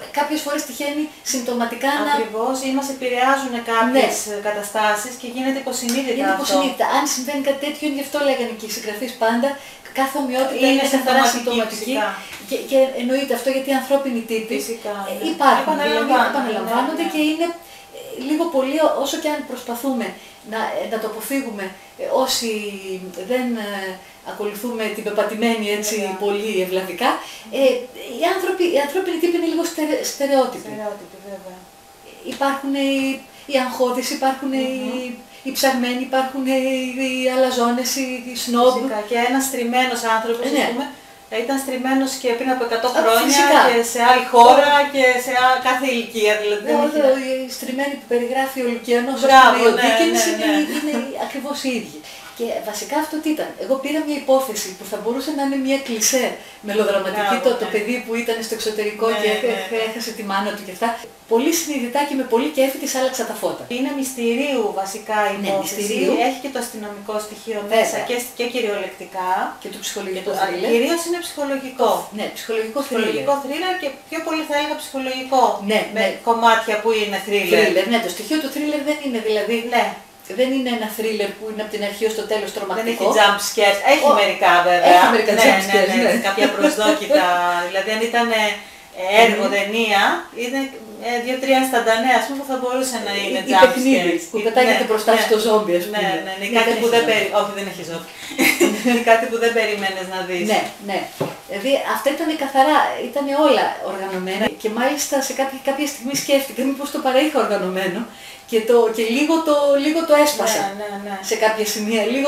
κάποιες φορές τυχαίνει συμπτωματικά να... Ακριβώς, ή μας επηρεάζουν κάποιες καταστάσεις και γίνεται υποσυνείδητα αυτό. Αν συμβαίνει κάτι τέτοιο, γι' αυτό λέγανε και οι συγγραφείς πάντα, κάθε ομοιότητα είναι καθαρά συμπτωματική. Και εννοείται αυτό γιατί οι ανθρώπινοι τύποι υπάρχουν, επαναλαμβάνονται και είναι λίγο πολύ, όσο και αν προσπαθούμε να το αποφύγουμε όσοι δεν ακολουθούμε την πεπατημένη έτσι πολύ ευλαβικά, οι ανθρώπινοι τύποι είναι λίγο στερεότυποι. Υπάρχουν οι αγχώδεις, υπάρχουν οι ψαγμένοι, υπάρχουν οι αλαζόνες, οι σνόμπ. Και ένας στριμμένος άνθρωπος, ας πούμε, ήταν στριμμένος και πριν από 100 χρόνια και σε άλλη χώρα και σε κάθε ηλικία. Οι στριμμένοι που περιγράφει ο Λουκιανός ο Ντίκενς είναι ακριβώς οι ίδιοι. Και βασικά αυτό τι ήταν. Εγώ πήρα μια υπόθεση που θα μπορούσε να είναι μια κλισέ μελοδραματική, το παιδί που ήταν στο εξωτερικό και έχασε τη μάνα του και αυτά. Πολύ συνειδητά και με πολύ κέφι της άλλαξα τα φώτα. Είναι μυστηρίου βασικά η υπόθεση. Έχει και το αστυνομικό στοιχείο μέσα και κυριολεκτικά. Και το ψυχολογικό θρίλερ. Κυρίως είναι ψυχολογικό. Ναι, ψυχολογικό θρίλερ και πιο πολύ θα έλεγα ψυχολογικό. Με κομμάτια που είναι θρίλερ. Ναι, το στοιχείο του θρίλερ δεν είναι δηλαδή. Δεν είναι ένα θρίλερ που είναι από την αρχή ως το τέλος τρομακτικό. Δεν έχει jump scares. Έχει μερικά βέβαια. Έχει μερικά jump scares, ναι. Κάποια προσδόκητα. Δηλαδή αν ήταν έργο, ταινία, είναι 2-3 instantανέα, ας πούμε, που θα μπορούσε να είναι jump scares. Που πετάγεται μπροστά στο ζόμπι, ας πούμε. Ναι, κάτι που δεν περιμένεις. Όχι, δεν έχει ζόμπι. Κάτι που δεν περιμένεις να δεις. Ναι. Δηλαδή αυτά ήταν καθαρά, ήταν όλα οργανωμένα και μάλιστα σε κάποια στιγμή σκέφτηκα μήπως το παραείχα οργανωμένο. Και λίγο το έσπασα σε κάποια σημεία, λίγο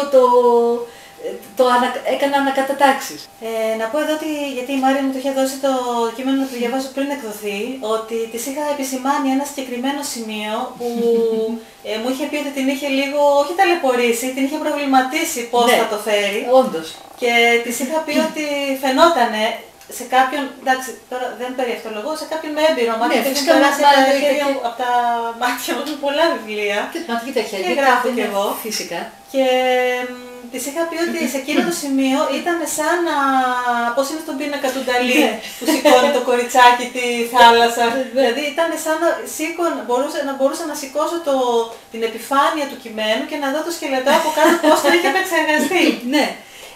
έκανα ανακατατάξεις. Να πω εδώ ότι, γιατί η Μάρια μου το είχε δώσει το κείμενο να το διαβάσω πριν εκδοθεί, ότι της είχα επισημάνει ένα συγκεκριμένο σημείο που μου είχε πει ότι την είχε λίγο, όχι ταλαιπωρήσει, την είχε προβληματίσει πώς θα το φέρει. Όντως. Και της είχα πει ότι φαινότανε σε κάποιον, εντάξει, τώρα δεν περιευτολογώ, σε κάποιον με έμπειρο μάτι που έχει περάσει από τα μάτια μου με πολλά βιβλία. Και τα χέρια. Και γράφω κι εγώ. Φυσικά. Και της είχα πει ότι σε εκείνο το σημείο ήταν σαν να, πώς είναι στον πίνακα του Νταλή, που σηκώνει το κοριτσάκι τη θάλασσα. Δηλαδή ήταν σαν να μπορούσα να σηκώσω την επιφάνεια του κειμένου και να δω το σκελετό από κάτω πώς το είχε επεξεργαστεί. Ναι.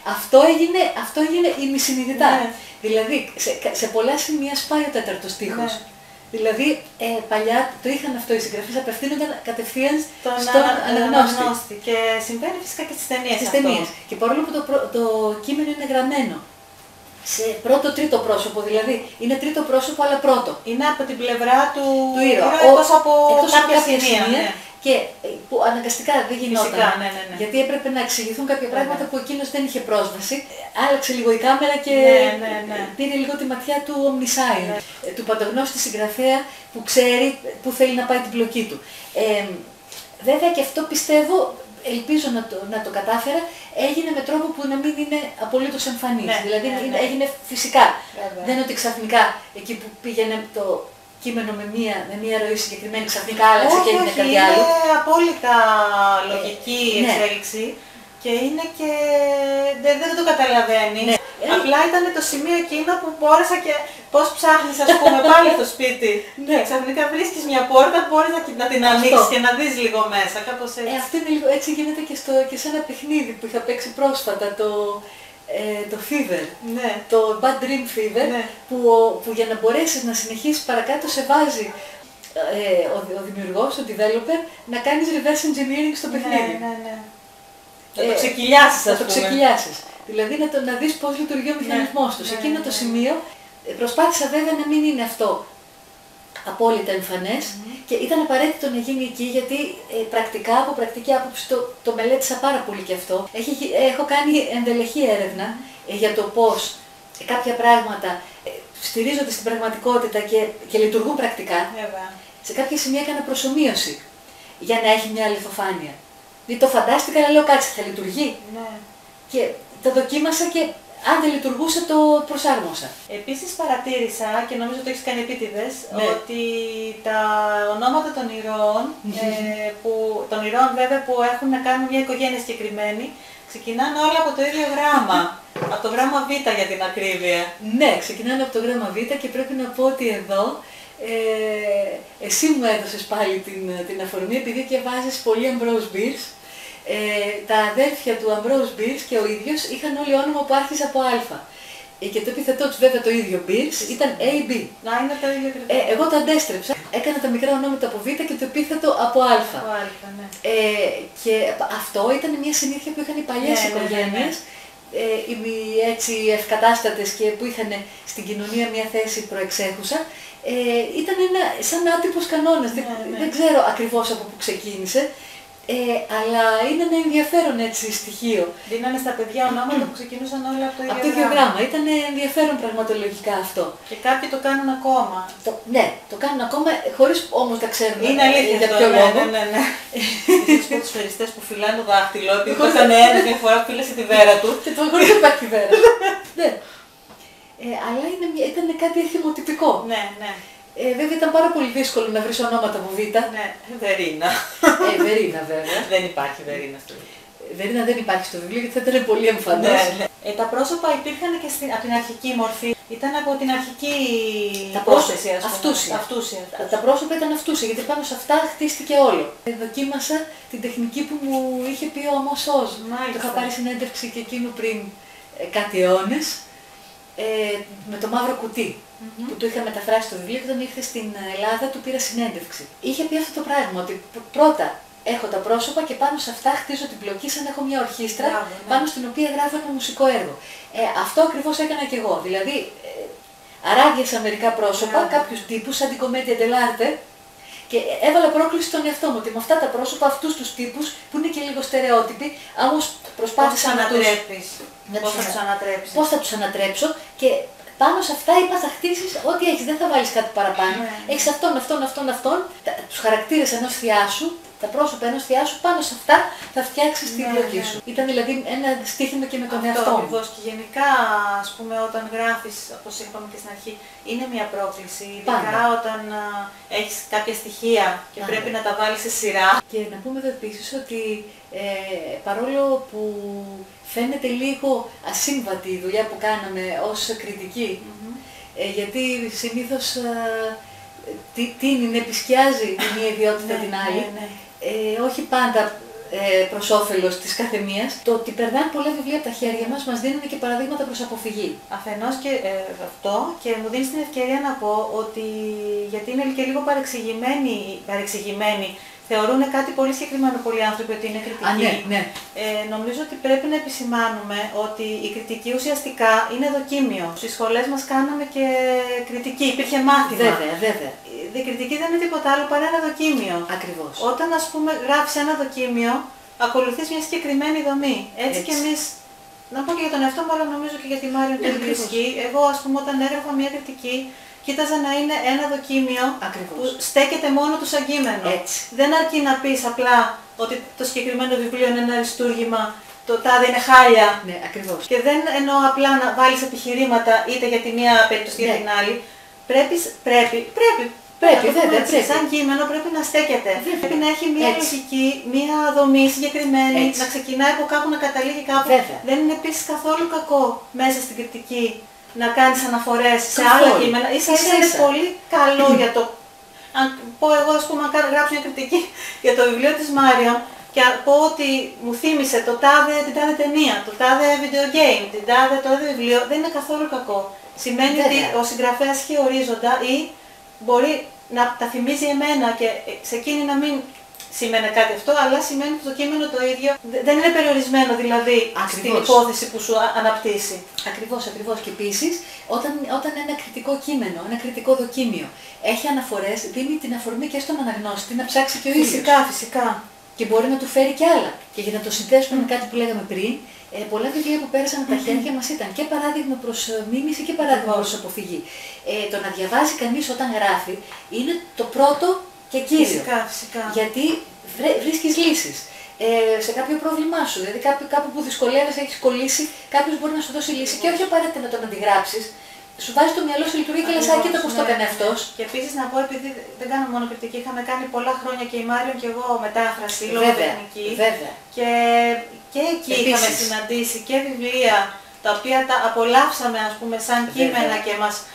Αυτό έγινε ημισυνειδητά. Δηλαδή, σε πολλά σημεία σπάει ο τέταρτος στίχος. Δηλαδή, παλιά το είχαν αυτό οι συγγραφείς, απευθύνονταν κατευθείαν στον αναγνώστη. Και συμβαίνει φυσικά και στις ταινίες. Και παρόλο που το κείμενο είναι γραμμένο σε πρώτο-τρίτο πρόσωπο, δηλαδή είναι τρίτο πρόσωπο αλλά πρώτο. Είναι από την πλευρά του ήρωα, εκτός από κάποια σημεία. Και που αναγκαστικά δεν γινόταν. Γιατί έπρεπε να εξηγηθούν κάποια πράγματα που εκείνος δεν είχε πρόσβαση. Άλλαξε λίγο η κάμερα και πήρε λίγο τη ματιά του omniscient, του παντογνώστη συγγραφέα που ξέρει που θέλει να πάει την πλοκή του. Βέβαια και αυτό πιστεύω, ελπίζω να το κατάφερα, έγινε με τρόπο που να μην είναι απολύτως εμφανής. Δηλαδή έγινε φυσικά. Δεν είναι ότι ξαφνικά εκεί που πήγαινε το κείμενο με μία ροή συγκεκριμένη ξαφνικά άλλαξε και έγινε κάτι άλλο. Είναι απόλυτα λογική η εξέλιξη και είναι και δεν το καταλαβαίνεις. Απλά ήταν το σημείο εκείνο που μπόρεσα και πώς ψάχνεις ας πούμε πάλι στο σπίτι. Ξαφνικά βρίσκεις μια πόρτα που μπορείς να την ανοίξεις και να δεις λίγο μέσα, κάπως έτσι. Αυτό είναι λίγο, έτσι γίνεται και σε ένα παιχνίδι που είχα παίξει πρόσφατα, το Fever, το Bad Dream Fever, που για να μπορέσεις να συνεχίσεις παρακάτω σε βάζει ο δημιουργός, ο developer, να κάνεις reverse engineering στο παιχνίδι. Να το ξεκυλιάσεις, ας πούμε. Δηλαδή να δεις πώς λειτουργεί ο μηχανισμός του. Σε εκείνο το σημείο προσπάθησα βέβαια να μην είναι αυτό απόλυτα εμφανές και ήταν απαραίτητο να γίνει εκεί γιατί από πρακτική άποψη το μελέτησα πάρα πολύ και αυτό. Έχω κάνει ενδελεχή έρευνα για το πώς κάποια πράγματα στηρίζονται στην πραγματικότητα και λειτουργούν πρακτικά. Σε κάποια σημεία έκανα προσομοίωση για να έχει μια αληθοφάνεια. Δηλαδή το φαντάστηκα, αλλά λέω κάτσε, θα λειτουργεί. Και το δοκίμασα και αν δεν λειτουργούσε το προσάρμοσα. Επίσης παρατήρησα και νομίζω το έχεις κάνει επίτηδες ότι τα ονόματα των ηρώων, των ηρώων βέβαια που έχουν να κάνουν μια οικογένεια συγκεκριμένη, ξεκινάνε όλα από το ίδιο γράμμα. Από το γράμμα Β για την ακρίβεια. Ναι, ξεκινάνε από το γράμμα Β και πρέπει να πω ότι εδώ Εσύ μου έδωσες πάλι την αφορμή, επειδή διαβάζεις πολύ Ambrose Bierce. Τα αδέρφια του Ambrose Bierce και ο ίδιος είχαν όλοι όνομα που άρχιζε από Α. Και το επίθετό τους βέβαια το ίδιο Bierce ήταν AB. Να είναι το ίδιο ακριβώς. Εγώ το αντέστρεψα, έκανα τα μικρά ονόματα από Β και το επίθετο από Α. Από Α, ναι. Και αυτό ήταν μια συνήθεια που είχαν οι παλιές οικογένειες, οι έτσι ευκατάστατες και που είχαν στην κοινωνία μια θέση προεξέχουσα. Ήταν σαν άτυπος κανόνας, δεν ξέρω ακριβώς από πού ξεκίνησε. Αλλά είναι ένα ενδιαφέρον έτσι στοιχείο. Δίνανε στα παιδιά ονόματα που ξεκινούσαν όλα από το ίδιο γράμμα. Ήταν ενδιαφέρον πραγματολογικά αυτό. Και κάποιοι το κάνουν ακόμα. Ναι, το κάνουν ακόμα, χωρίς όμως να ξέρουν είναι αλήθεια για ποιο λόγο. Ναι. Εσείς από τους φεριστές που φυλάνε το δάχτυλο, επειδή το έκανε ένα μια φορά που φύλασε τη βέρα του. Και το χωρίς να υπάρχει βέρα. Ναι. Αλλά ήταν κάτι εθιμοτυπικό. Ναι. Βέβαια ήταν πάρα πολύ δύσκολο να βρεις ονόματα από Β. Ναι, Βερίνα. Βερίνα βέβαια. Δεν υπάρχει Βερίνα στο βιβλίο. Βερίνα δεν υπάρχει στο βιβλίο γιατί θα ήταν πολύ εμφανές. Ναι. Τα πρόσωπα υπήρχαν και από την αρχική μορφή. Ήταν από την αρχική υπόθεση, αυτούσια. Τα πρόσωπα ήταν αυτούσια, γιατί πάνω σε αυτά χτίστηκε όλο. Δοκίμασα την τεχνική που μου είχε πει ο Αμός Οζ. Το είχα πάρει συνέντευξη και εκείνου πριν κάτι αιώνες. Με το μαύρο κουτί, που το είχα μεταφράσει στο βιβλίο και όταν ήρθε στην Ελλάδα του πήρα συνέντευξη. Είχε πει αυτό το πράγμα, ότι πρώτα έχω τα πρόσωπα και πάνω σε αυτά χτίζω την πλοκή σαν να έχω μια ορχήστρα πάνω στην οποία γράφω ένα μουσικό έργο. Αυτό ακριβώς έκανα και εγώ. Δηλαδή, αράδιασα μερικά πρόσωπα, κάποιους τύπους, σαν την κομμέντια dell'arte, και έβαλα πρόκληση στον εαυτό μου ότι με αυτά τα πρόσωπα, αυτούς τους τύπους που είναι και λίγο στερεότυποι, όμως προσπάθησα να τους ανατρέψεις. Πώς θα τους ανατρέψω και πάνω σε αυτά είπα θα χτίσεις ό,τι έχεις, δεν θα βάλεις κάτι παραπάνω. Έχεις αυτόν, τους χαρακτήρες ενός θειά σου, τα πρόσωπα ενός θειά σου, πάνω σε αυτά θα φτιάξεις την πλοκή σου. Ήταν δηλαδή ένα στοίχημα και με τον εαυτό μου. Ακριβώς, και γενικά, ας πούμε, όταν γράφεις, όπως είπαμε και στην αρχή, είναι μια πρόκληση. Ειδικά όταν έχεις κάποια στοιχεία και πρέπει να τα βάλεις σε σειρά. Και να πούμε εδώ επίσης ότι παρόλο που φαίνεται λίγο ασύμβατη η δουλειά που κάναμε ως κριτική, γιατί συνήθως τείνει να επισκιάζει η μία ιδιότητα την άλλη, όχι πάντα προς όφελος της καθεμίας. Το ότι περνάνε πολλά βιβλία από τα χέρια μας δίνουν και παραδείγματα προς αποφυγή. Αφενός και αυτό, και μου δίνεις την ευκαιρία να πω ότι, γιατί είναι και λίγο παρεξηγημένοι, θεωρούν κάτι πολύ συγκεκριμένο πολλοί άνθρωποι ότι είναι κριτική. Ναι. Νομίζω ότι πρέπει να επισημάνουμε ότι η κριτική ουσιαστικά είναι δοκίμιο. Στις σχολές μας κάναμε και κριτική, υπήρχε μάθημα. Βέβαια. Η κριτική δεν είναι τίποτα άλλο παρά ένα δοκίμιο. Ακριβώς. Όταν, ας πούμε, γράφεις ένα δοκίμιο, ακολουθείς μια συγκεκριμένη δομή. Έτσι και εμείς, να πω και για τον εαυτό μου, αλλά νομίζω και για τη Μάριον το ίδιο ισχύει. Εγώ, ας πούμε, όταν έγραφα μια κριτική, κοίταζα να είναι ένα δοκίμιο που στέκεται μόνο του σαν κείμενο. Δεν αρκεί να πεις απλά ότι το συγκεκριμένο βιβλίο είναι ένα αριστούργημα, το τάδε είναι χάλια. Ναι, ακριβώς. Και δεν εννοώ απλά να βάλεις επιχειρήματα είτε για τη μία περίπτωση είτε για την άλλη. Πρέπει, σαν κείμενο πρέπει να στέκεται. Πρέπει να έχει μια λογική, μια δομή συγκεκριμένη, να ξεκινάει από κάπου, να καταλήγει κάπου. Δεν είναι επίσης καθόλου κακό μέσα στην κριτική να κάνεις αναφορές σε άλλα κείμενα. Ίσα-ίσα είναι πολύ καλό για το... Αν πω εγώ, ας πούμε, αν γράψω μια κριτική για το βιβλίο της Μάριον και πω ότι μου θύμισε την τάδε ταινία, το τάδε video game, το τάδε βιβλίο, δεν είναι καθόλου κακό. Σημαίνει ότι ο συγγραφέας έχει ορίζοντα ή μπορεί να τα θυμίζει εμένα και σε εκείνη να μην σημαίνει κάτι αυτό, αλλά σημαίνει ότι το κείμενο το ίδιο δεν είναι περιορισμένο δηλαδή στην υπόθεση που σου αναπτύσσει. Ακριβώς. Και επίσης, όταν ένα κριτικό κείμενο, ένα κριτικό δοκίμιο έχει αναφορές, δίνει την αφορμή και στον αναγνώστη να ψάξει και ο ίδιος. Φυσικά. Και μπορεί να του φέρει κι άλλα. Και για να το συνδέσουμε με κάτι που λέγαμε πριν, πολλά βιβλία που πέρασαν από τα χέρια μας ήταν και παράδειγμα προς μίμηση και παράδειγμα προς αποφυγή. Το να διαβάζει κανείς όταν γράφει είναι το πρώτο και κύριο. Φυσικά. Γιατί βρίσκεις λύσεις σε κάποιο πρόβλημά σου. Δηλαδή κάπου που δυσκολεύεσαι, έχεις κολλήσει, κάποιος μπορεί να σου δώσει λύση και όχι απαραίτητα να τον αντιγράψεις. Σου βάζει το μυαλό σε λειτουργία και λες, κοίτα πώς το έκανε αυτός. Και επίσης να πω, επειδή δεν κάνω μόνο κριτική, είχαμε κάνει πολλά χρόνια και η Μάριον και εγώ μετάφραση, λογοτεχνική. Και εκεί είχαμε συναντήσει και βιβλία τα οποία τα απολαύσαμε, ας πούμε, σαν κείμενα και μας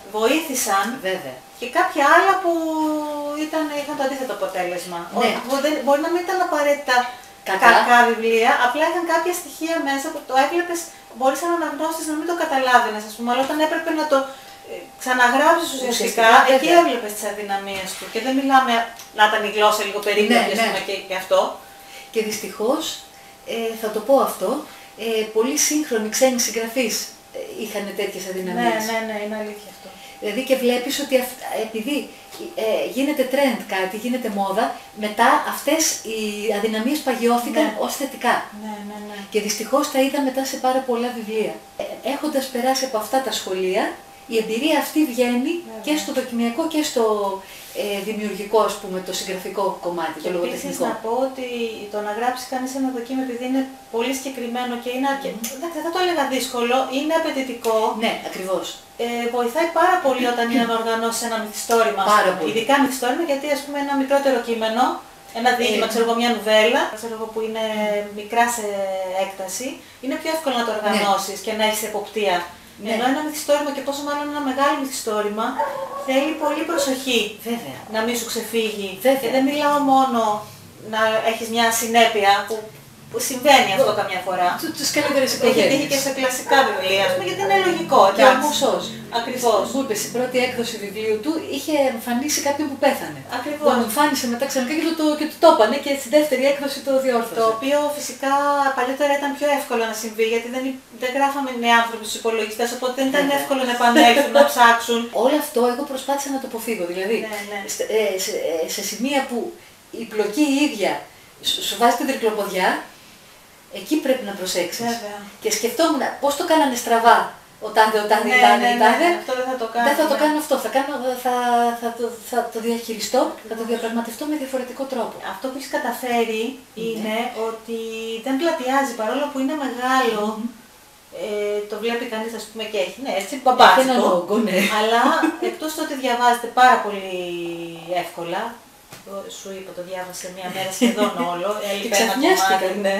βοήθησαν. Βέβαια. Και κάποια άλλα που είχαν το αντίθετο αποτέλεσμα. Ναι. Μπορεί να μην ήταν απαραίτητα κακά βιβλία, απλά είχαν κάποια στοιχεία μέσα που το έβλεπες, μπορείς σαν αναγνώστης να μην το καταλάβαινες, ας πούμε, αλλά όταν έπρεπε να το ξαναγράψεις ουσιαστικά, εκεί έβλεπες τις αδυναμίες του. Και δεν μιλάμε να ήταν η γλώσσα λίγο περίπλοκη, και αυτό. Και δυστυχώς, θα το πω αυτό, πολλοί σύγχρονοι ξένοι συγγραφείς είχαν τέτοιες αδυναμίες. Ναι, είναι αλήθεια αυτό. Δηλαδή και βλέπεις ότι επειδή γίνεται trend κάτι, γίνεται μόδα, μετά αυτές οι αδυναμίες παγιώθηκαν ως θετικά. Ναι. Και δυστυχώς τα είδα μετά σε πάρα πολλά βιβλία. Έχοντας περάσει από αυτά τα σχολεία, η εμπειρία αυτή βγαίνει και στο δοκιμιακό και στο δημιουργικό, ας πούμε, το συγγραφικό κομμάτι, το λογοτεχνικό. Επίσης να πω ότι το να γράψει κανείς ένα δοκίμιο, επειδή είναι πολύ συγκεκριμένο και είναι δεν θα το έλεγα δύσκολο, είναι απαιτητικό. Ναι, ακριβώς. Βοηθάει πάρα πολύ όταν είναι να οργανώσεις ένα μυθιστόρημα. Ειδικά μυθιστόρημα, γιατί ας πούμε ένα μικρότερο κείμενο, ένα διήγημα, μια νουβέλα, που είναι μικρά σε έκταση, είναι πιο εύκολο να το οργανώσεις και να έχεις εποπτεία. Ναι. Ενώ ένα μυθιστόρημα και πόσο μάλλον ένα μεγάλο μυθιστόρημα θέλει πολύ προσοχή. Βέβαια. Να μην σου ξεφύγει. Βέβαια. Και δεν μιλάω μόνο να έχεις μια συνέπεια που συμβαίνει αυτό καμιά φορά. Τις καλύτερες οικογένειες. Έχει τύχει και σε κλασικά βιβλία, ας πούμε, γιατί είναι λογικό. Και ο Μουσός. Ακριβώς. Μου είπε, στην πρώτη έκδοση βιβλίου του είχε εμφανίσει κάποιον που πέθανε. Ακριβώς. Τον εμφάνισε μετά ξανά και του το έπανε και στην δεύτερη έκδοση το διόρθωσε. Το οποίο φυσικά παλιότερα ήταν πιο εύκολο να συμβεί, γιατί δεν γράφαμε νέοι άνθρωποι στους υπολογιστές, οπότε δεν ήταν εύκολο να επανέλθουν, να ψάξουν. Όλο αυτό εγώ προσπάθησα να το αποφύγω. Δηλαδή, σε σημεία που η πλοκή η ίδια σου βάζει την τρικλοποδιά, εκεί πρέπει να προσέξεις. Βέβαια. Και σκεφτόμουν πώς το κάνανε στραβά ο τάδε, αυτό δεν θα το κάνω. Δεν θα το κάνω αυτό. Θα το διαχειριστώ, θα το διαπραγματευτώ με διαφορετικό τρόπο. Αυτό που έχεις καταφέρει είναι ότι δεν πλατιάζει, παρόλο που είναι μεγάλο. Το βλέπει κανείς, ας πούμε, και έχει, έτσι, μπαμπάτσικο. Αλλά εκτός το ότι διαβάζεται πάρα πολύ εύκολα, σου είπα, το διάβασε μια μέρα σχεδόν όλο, έλειπε ένα κομμάτι.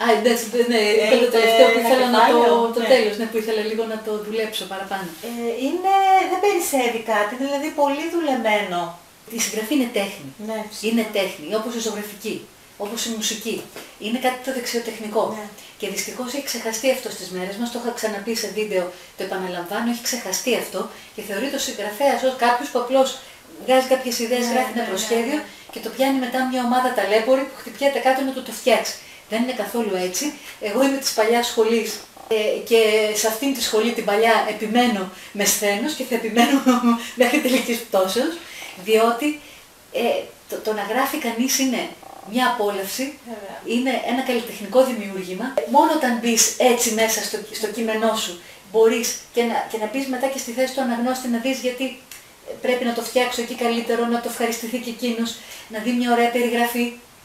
Ναι, το τελευταίο που ήθελα να το τέλος, που ήθελα λίγο να το δουλέψω παραπάνω. Δεν περισσεύει κάτι, δηλαδή πολύ δουλεμένο. Η συγγραφή είναι τέχνη. Ναι, είναι τέχνη, όπως η ζωγραφική, όπως η μουσική. Είναι κάτι το δεξιοτεχνικό. Ναι. Και δυστυχώς έχει ξεχαστεί αυτό στις μέρες μας, το είχα ξαναπεί σε βίντεο, το επαναλαμβάνω, έχει ξεχαστεί αυτό και θεωρείται ο συγγραφέας ως κάποιος που απλώς βγάζει κάποιες ιδέες, γράφει ένα προσχέδιο και το πιάνει μετά μια ομάδα ταλέπορη που χτυπιέται κάτω να το φτιάξει. Δεν είναι καθόλου έτσι. Εγώ είμαι της παλιάς σχολής και σε αυτήν τη σχολή την παλιά επιμένω με σθένος και θα επιμένω μέχρι τελικής πτώσεως, διότι το να γράφει κανείς είναι μια απόλαυση, είναι ένα καλλιτεχνικό δημιούργημα. Μόνο όταν μπεις έτσι μέσα στο κείμενό σου μπορείς και να μπεις μετά και στη θέση του αναγνώστη να δεις γιατί πρέπει να το φτιάξω εκεί καλύτερο, να το ευχαριστηθεί και εκείνος, να δει μια ωραία περιγραφή,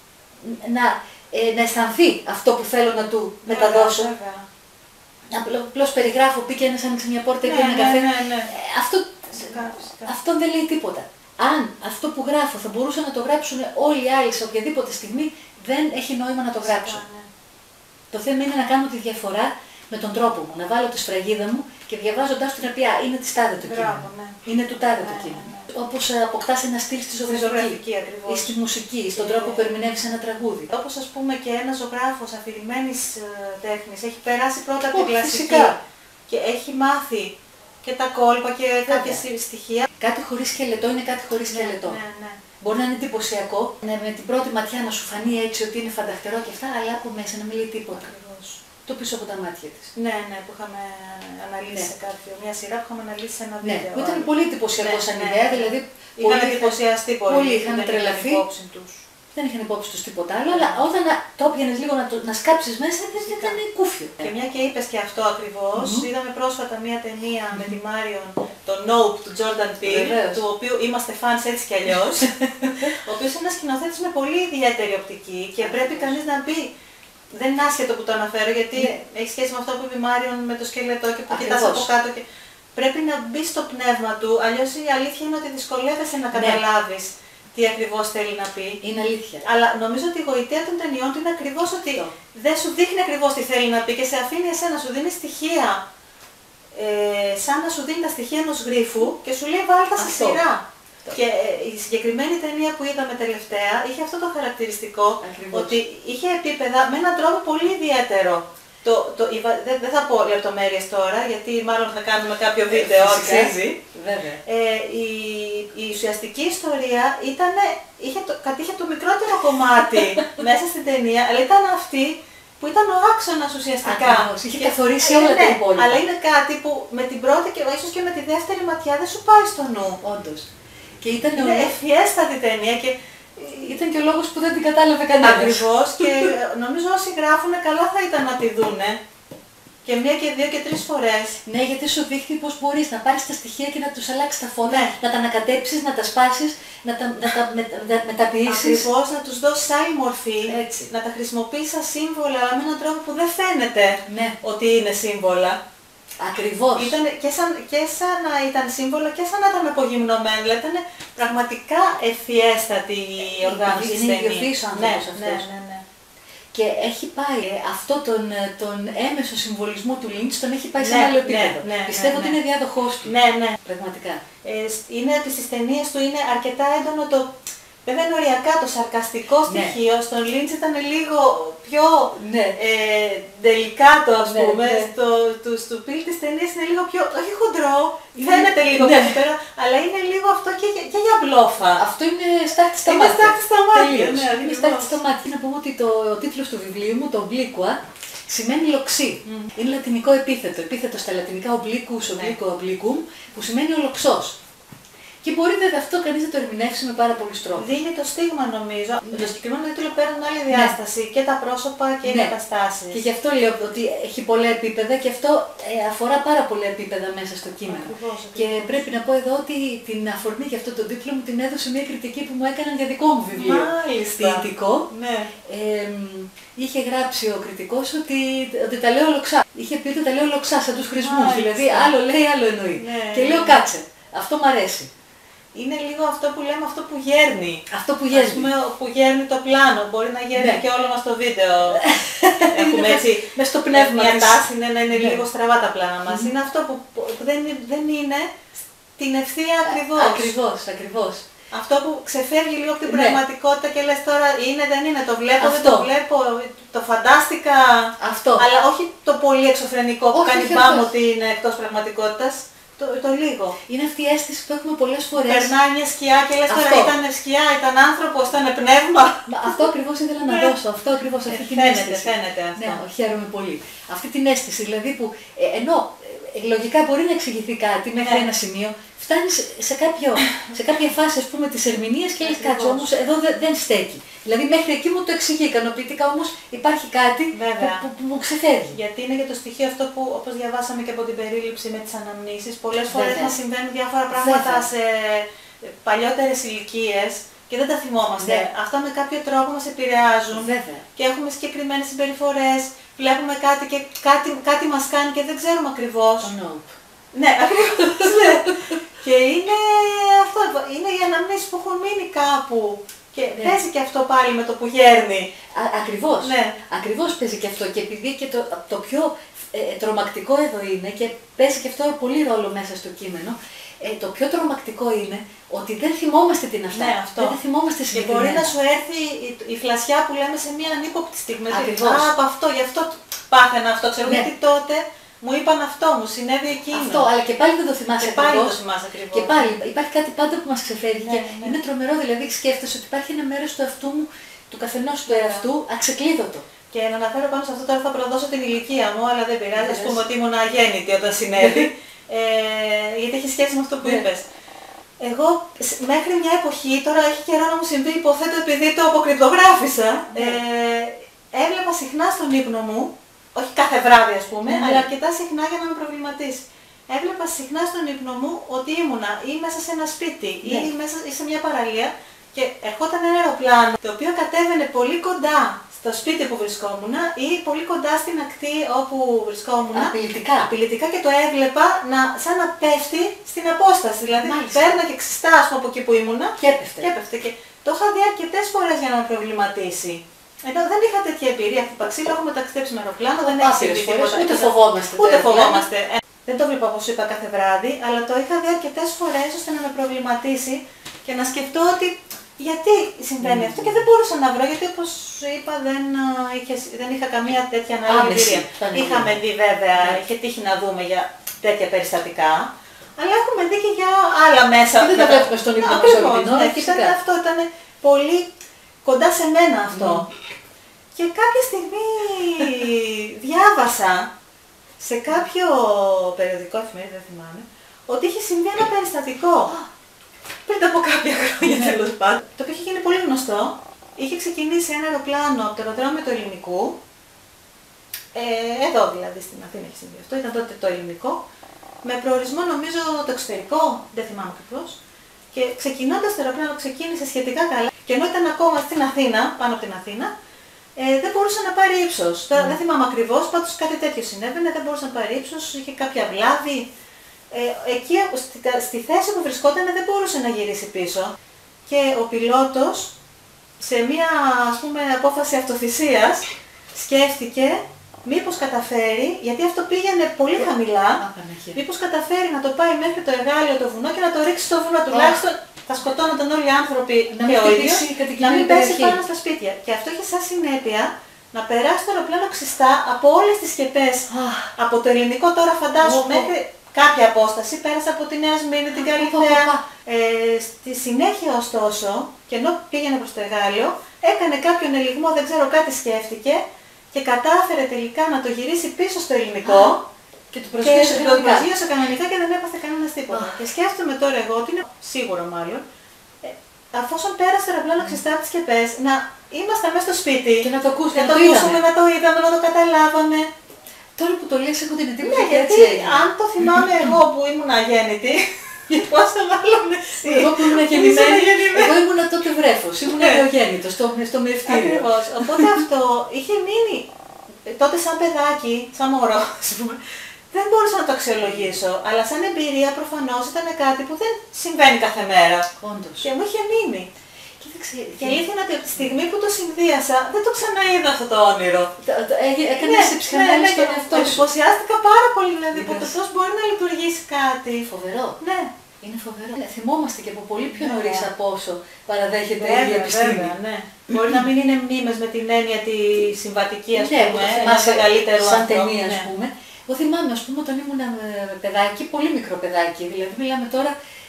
να αισθανθεί αυτό που θέλω να του μεταδώσω. Απλώς περιγράφω, πήγε ένας, άνοιξε μια πόρτα, είπε ένα καφέ. Αυτό δεν λέει τίποτα. Αν αυτό που γράφω θα μπορούσαν να το γράψουν όλοι οι άλλοι σε οποιαδήποτε στιγμή, δεν έχει νόημα να το γράψω. Το θέμα είναι να κάνω τη διαφορά με τον τρόπο μου, να βάλω τη σφραγίδα μου και διαβάζοντάς την οποία είναι της τάδε το κείμενο. Είναι του τάδε το κείμενο. Όπως αποκτάς ένα στυλ στη ζωγραφική ή στη μουσική, στον τρόπο που ερμηνεύεις ένα τραγούδι. Όπως ας πούμε και ένας ζωγράφος αφηρημένης τέχνης έχει περάσει πρώτα από την κλασική και έχει μάθει και τα κόλπα και κάποια στοιχεία. Κάτι χωρίς σκελετό είναι κάτι χωρίς σκελετό. Μπορεί να είναι εντυπωσιακό, με την πρώτη ματιά να σου φανεί έτσι ότι είναι φανταχτερό και αυτά, αλλά από μέσα να μην λέει τίποτα. Το πίσω από τα μάτια της. Ναι, που είχαμε αναλύσει σε μια σειρά που είχαμε αναλύσει σε ένα βίντεο. Ναι, που ήταν πολύ εντυπωσιακό σαν ιδέα, δηλαδή είχαν εντυπωσιαστεί πολύ. Πολλοί είχαν τρελαθεί. Δεν είχαν υπόψη τους τίποτα άλλο, αλλά όταν το έπιανες λίγο να σκάψεις μέσα, δεν ήταν κούφιο. Και μια και είπες και αυτό ακριβώς, είδαμε πρόσφατα μια ταινία με τη Μάριον, το Nope του Jordan Peele, του οποίου είμαστε fans έτσι κι αλλιώς, ο οποίος είναι ένας σκηνοθέτης με πολύ ιδιαίτερη οπτική και πρέπει κανείς να μπει. Δεν είναι άσχετο που το αναφέρω, γιατί έχει σχέση με αυτό που είπε η Μάριον με το σκελετό και που κοιτάς από κάτω. Και πρέπει να μπει στο πνεύμα του, αλλιώς η αλήθεια είναι ότι δυσκολεύεσαι να καταλάβεις τι ακριβώς θέλει να πει. Είναι αλήθεια. Αλλά νομίζω ότι η γοητεία των ταινιών του είναι ακριβώς ότι δεν σου δείχνει ακριβώς τι θέλει να πει και σε αφήνει εσένα, σου δίνει στοιχεία σαν να σου δίνει τα στοιχεία ενός γρίφου και σου λέει βάλτε σε σειρά. Και η συγκεκριμένη ταινία που είδαμε τελευταία είχε αυτό το χαρακτηριστικό. Ακριβώς. Ότι είχε επίπεδα με έναν τρόπο πολύ ιδιαίτερο. Δεν θα πω λεπτομέρειες τώρα, γιατί μάλλον θα κάνουμε κάποιο βίντεο, αξίζει. Η ουσιαστική ιστορία κατήχε το μικρότερο κομμάτι μέσα στην ταινία, αλλά ήταν αυτή που ήταν ο άξονας ουσιαστικά. Ακριβώς, είχε καθορίσει όλα τα υπόλοιπα. Αλλά είναι κάτι που με την πρώτη και ίσως και με τη δεύτερη ματιά δεν σου πάει στο νου. Όντως. Και ήταν ευφιέστατη ταινία και ήταν και ο λόγος που δεν την κατάλαβε κανένας. Ακριβώς, και νομίζω όσοι γράφουνε καλά θα ήταν να τη δούνε. Και μία και δύο και τρεις φορές. Ναι, γιατί σου δείχνει πώς μπορείς να πάρεις τα στοιχεία και να τους αλλάξεις τα φώτα, να τα ανακατέψεις, να τα σπάσεις, να τα μεταποιήσεις. Ακριβώς, να τους δώσεις άλλη μορφή, να τα χρησιμοποιήσεις σαν σύμβολα, αλλά με έναν τρόπο που δεν φαίνεται ότι είναι σύμβολα. Ακριβώς. Ήταν και σαν να ήταν σύμβολο και σαν να ήταν απογυμνωμένο. Δηλαδή ήταν πραγματικά ευφιέστατη η οργάνωση της ταινίας. Είναι ιδιωτής ο άνθρωπος αυτός. Ναι. Και έχει πάει αυτό τον έμεσο συμβολισμό του Λίντς, τον έχει πάει σε ένα άλλο επίπεδο. Πιστεύω ότι είναι διάδοχός του. Ναι. Πραγματικά. Είναι ότι στις ταινίες του είναι αρκετά έντονο το... Βέβαια είναι οριακά το σαρκαστικό στοιχείο, στον Λίντς ήταν λίγο πιο τελικάτο, ας πούμε. Στο πιλ της ταινίας είναι λίγο πιο, όχι χοντρό, φαίνεται λίγο καλύτερα, αλλά είναι λίγο αυτό και για μπλόφα. Αυτό είναι στάχτη στα μάτια. Είναι στάχτη στα μάτια. Είναι στάχτη στα μάτια. Να πούμε ότι ο τίτλος του βιβλίου μου, το Obliqua, σημαίνει λοξί. Είναι λατινικό επίθετο. Επίθετο στα λατινικά obliquus, obliquo, obliquum, που σημαίνει ο λοξός. Και μπορεί βέβαια αυτό κανείς να το ερμηνεύσει με πάρα πολλούς τρόπους. Δίνει το στίγμα νομίζω. Το συγκεκριμένο τίτλο παίρνουν άλλη διάσταση και τα πρόσωπα και οι καταστάσεις. Και γι' αυτό λέω ότι έχει πολλά επίπεδα και αυτό αφορά πάρα πολλά επίπεδα μέσα στο κείμενο. Ακριβώς. Και πρέπει να πω εδώ ότι την αφορμή για αυτό το τίτλο μου την έδωσε μια κριτική που μου έκαναν για δικό μου βιβλίο. Μάλιστα. Ποιητικό. Ναι. Είχε γράψει ο κριτικός ότι τα λέω λοξά. Είχε πει ότι τα λέω λοξά σαν τους χρησμούς. Δηλαδή άλλο λέει, άλλο εννοεί. Ναι. Και λέω κάτσε. Αυτό μ' αρέσει. Είναι λίγο αυτό που λέμε, αυτό που γέρνει. Αυτό που γέρνει. Ας πούμε, που γέρνει το πλάνο. Μπορεί να γέρνει και όλο μας το βίντεο. Έχουμε έτσι μες στο πνεύμα μια τάση να είναι λίγο στραβά τα πλάνα μας. Είναι αυτό που δεν είναι την ευθεία ακριβώς. Ακριβώς. Αυτό που ξεφεύγει λίγο από την πραγματικότητα και λες τώρα είναι, δεν είναι, το βλέπω, δεν το βλέπω, το φαντάστηκα. Αυτό. Αλλά όχι το πολύ εξωφρενικό που κάνει μπάμ ότι είναι εκτός πραγματικότητας. Το λίγο. Είναι αυτή η αίσθηση που έχουμε πολλές φορές. Περνάει μια σκιά και λες τώρα ήταν σκιά, ήταν άνθρωπος, ήταν πνεύμα. Αυτό ακριβώς ήθελα να δώσω. Αυτό ακριβώς, αυτή την αίσθηση. Φαίνεται αυτό. Ναι, χαίρομαι πολύ. Αυτή την αίσθηση δηλαδή που ενώ λογικά μπορεί να εξηγηθεί κάτι μέχρι ένα σημείο, φτάνεις σε κάποια φάση ας πούμε της ερμηνείας και λες κάτσε όμως εδώ δεν στέκει. Δηλαδή μέχρι εκεί μου το εξηγεί ικανοποιητικά, όμως υπάρχει κάτι που μου ξεφεύγει. Γιατί είναι για το στοιχείο αυτό που όπως διαβάσαμε και από την περίληψη με τις αναμνήσεις, πολλές φορές μας συμβαίνουν διάφορα πράγματα σε παλιότερες ηλικίες και δεν τα θυμόμαστε. Αυτά με κάποιο τρόπο μας επηρεάζουν και έχουμε συγκεκριμένες συμπεριφορές, βλέπουμε κάτι και κάτι μας κάνει και δεν ξέρουμε ακριβώς. Ναι, ακριβώς. Και είναι αυτό, είναι οι αναμνήσεις που έχουν μείνει κάπου. Και παίζει και αυτό πάλι με το που γέρνει. Ακριβώς. Ακριβώς παίζει και αυτό. Και επειδή και το πιο τρομακτικό εδώ είναι και παίζει και αυτό πολύ ρόλο μέσα στο κείμενο, το πιο τρομακτικό είναι ότι δεν θυμόμαστε την αυτά. Ναι, αυτό. Δεν θυμόμαστε συγκεκριμένα. Και μπορεί να σου έρθει η φλασιά που λέμε σε μια ανύποπτη στιγμή. Ακριβώς. Από αυτό, γι' αυτό πάθαινα αυτό. Ξέρω γιατί τότε μου είπαν αυτό, μου συνέβη εκείνο. Αυτό, αλλά και πάλι δεν το θυμάσαι ακριβώς. Και πάλι το θυμάσαι ακριβώς. Και πάλι υπάρχει κάτι πάντα που μας ξεφεύγει και είναι τρομερό, δηλαδή σκέφτεσαι ότι υπάρχει ένα μέρος του εαυτού μου, του καθενός του εαυτού, αξεκλείδωτο. Και να αναφέρω πάνω σε αυτό τώρα θα προδώσω την ηλικία μου, αλλά δεν πειράζει, ας πούμε ότι ήμουν αγέννητη όταν συνέβη, γιατί έχει σχέση με αυτό που είπες. Εγώ μέχρι μια εποχή, τώρα έχει καιρό να μου συμβεί, υποθέτω επειδή το αποκρυπτογράφησα, έβλεπα συχνά στον ύπνο μου, όχι κάθε βράδυ ας πούμε, αλλά αρκετά συχνά για να με προβληματίσει. Έβλεπα συχνά στον ύπνο μου ότι ήμουνα ή μέσα σε ένα σπίτι ή σε μια παραλία και ερχόταν ένα αεροπλάνο το οποίο κατέβαινε πολύ κοντά στο σπίτι που βρισκόμουν ή πολύ κοντά στην ακτή όπου βρισκόμουν. Απειλητικά και το έβλεπα σαν να πέφτει στην απόσταση. Δηλαδή παίρνα και ξυστά ας πούμε από εκεί που ήμουνα και έπεφτε. Και το είχα δει αρκετές φορές για να με προβληματίσει. Ενώ δεν είχα τέτοια εμπειρία. Χτυπαξίλα, έχουμε ταξιδέψει με αεροπλάνο, δεν έχει συμβεί τίποτα. Ούτε φοβόμαστε. Ούτε φοβόμαστε. Δεν το βλέπω, όπως είπα, κάθε βράδυ, αλλά το είχα δει αρκετές φορές ώστε να με προβληματίσει και να σκεφτώ ότι γιατί συμβαίνει αυτό και δεν μπορούσα να βρω, γιατί όπως είπα δεν είχα καμία τέτοια ανάλογη εμπειρία. Είχαμε δει βέβαια, είχε τύχει να δούμε για τέτοια περιστατικά, αλλά έχουμε δει και για άλλα μέσα. Και δεν τα βλέπουμε στον ύπνο μας όλη την ώρα. Αυτό ήταν πολύ κοντά σε μένα αυτό. Και κάποια στιγμή διάβασα σε κάποιο περιοδικό εφημερίδα, δεν θυμάμαι, ότι είχε συμβεί ένα περιστατικό πριν από κάποια χρόνια, τέλος πάντων, το οποίο είχε γίνει πολύ γνωστό. Είχε ξεκινήσει ένα αεροπλάνο από το αεροδρόμιο του Ελληνικού, εδώ δηλαδή στην Αθήνα είχε συμβεί αυτό, ήταν τότε το Ελληνικό, με προορισμό νομίζω το εξωτερικό, δεν θυμάμαι ακριβώς, και ξεκινώντας το αεροπλάνο ξεκίνησε σχετικά καλά, και ενώ ήταν ακόμα στην Αθήνα, πάνω από την Αθήνα, δεν μπορούσε να πάρει ύψος. Τώρα δεν θυμάμαι ακριβώς, πάντως κάτι τέτοιο συνέβαινε, δεν μπορούσε να πάρει ύψος, είχε κάποια βλάβη. Εκεί στη θέση που βρισκόταν δεν μπορούσε να γυρίσει πίσω. Και ο πιλότος, σε μία ας πούμε απόφαση αυτοθυσίας, σκέφτηκε μήπως καταφέρει, γιατί αυτό πήγαινε πολύ χαμηλά, μήπως καταφέρει να το πάει μέχρι το εργάλειο το βουνό και να το ρίξει στο βουνό, τουλάχιστον θα σκοτώνονταν όλοι οι άνθρωποι και ο ίδιος, να μην πέσει πάνω στα σπίτια. Και αυτό είχε σαν συνέπεια να περάσει το αεροπλάνο ξιστά από όλες τις σκεπές, από το Ελληνικό τώρα φαντάσου μέχρι κάποια απόσταση, πέρασε από τη Νέα Σμύρνη, την Καλυθέα. Στη συνέχεια ωστόσο, και ενώ πήγαινε προς το εργάλειο, έκανε κάποιον ελιγμό, δεν ξέρω, κάτι σκέφτηκε και κατάφερε τελικά να το γυρίσει πίσω στο Ελληνικό. Και το προσγείωσε κανονικά και δεν έπαθε κανένας τίποτα. Και σκέφτομαι τώρα εγώ ότι είναι σίγουρο μάλλον, αφόσον πέρασε το αεροπλάνο ξιστά από τις σκεπές, να ήμασταν μέσα στο σπίτι και να το ακούσουμε, να το είδαμε, να το καταλάβαμε. Τώρα που το λες έχω την εντύπωση. Ναι, γιατί αν το θυμάμαι εγώ που ήμουν αγέννητη, πώς θα μάλλον εσύ. Εγώ που ήμουν γεννημένη, εγώ ήμουν τότε βρέφος, ήμουν νεογέννητος, στο μευτήριο. Ακριβώς. Οπότε αυτό είχε μείνει τότε σαν παιδάκι, σαν μωρό, ας πούμε. Δεν μπορούσα να το αξιολογήσω, αλλά σαν εμπειρία προφανώς ήταν κάτι που δεν συμβαίνει κάθε μέρα. Όντως. Και μου είχε μείνει. Και αλήθεια είναι ότι από τη στιγμή που το συνδύασα, δεν το ξαναείδα αυτό το όνειρο. Έκανες ψυχανάλυση στον εαυτό σου. Εντυπωσιάστηκα πάρα πολύ, δηλαδή, από το πώς μπορεί να λειτουργήσει κάτι. Φοβερό. Ναι. Είναι φοβερό. Θυμόμαστε και από πολύ πιο νωρίς από όσο παραδέχεται η επιστήμη. Ναι. Μπορεί να μην είναι μνήμες με την έννοια τη συμβατική, ας πούμε, ενός μεγαλύτερου σαν ταινία, ας πούμε. Εγώ θυμάμαι, ας πούμε, όταν ήμουν παιδάκι, πολύ μικρό παιδάκι, δηλαδή μιλάμε τώρα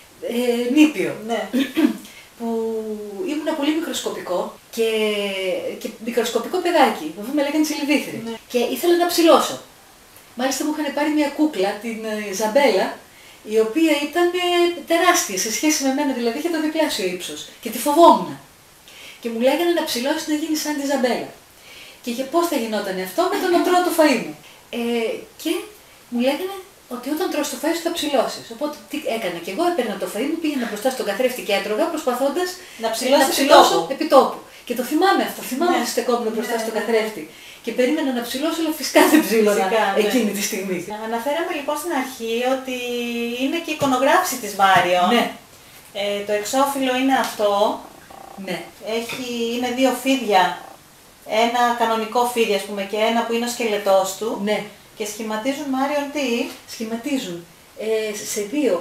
νήπιο. Ναι. Που ήμουν πολύ μικροσκοπικό και μικροσκοπικό παιδάκι, που με λέγανε Τσιλιβήθρη. Ναι. Και ήθελα να ψηλώσω. Μάλιστα μου είχαν πάρει μια κούκλα, την Ζαμπέλα, η οποία ήταν τεράστια σε σχέση με μένα, δηλαδή είχε το διπλάσιο ύψος και τη φοβόμουν. Και μου λέγανε να ψηλώσει να γίνει σαν τη Ζαμπέλα. Και για πώς θα γινόταν αυτό με το να τρώω το φαΐ μου. Και μου λέγανε ότι όταν τρως το φαΐ σου θα ψηλώσεις. Οπότε τι έκανα και εγώ, έπαιρνα το φαΐ μου, πήγαινα μπροστά στον καθρέφτη και έτρωγα προσπαθώντας να ψηλώσω επί τόπου. Και το θυμάμαι αυτό, θυμάμαι ότι στεκόμουν μπροστά στον καθρέφτη. Και περίμενα να ψηλώσω, αλλά φυσικά δεν ψήλωνα εκείνη τη στιγμή. Αναφέραμε λοιπόν στην αρχή ότι είναι και η εικονογράφηση της Μάριον. Ναι. Το εξώφυλλο είναι αυτό. Ναι. Είναι δύο φίδια. Ένα κανονικό φίδι, ας πούμε, και ένα που είναι ο σκελετός του. Ναι. Και σχηματίζουν, Μάριον, τι? Σχηματίζουν σε δύο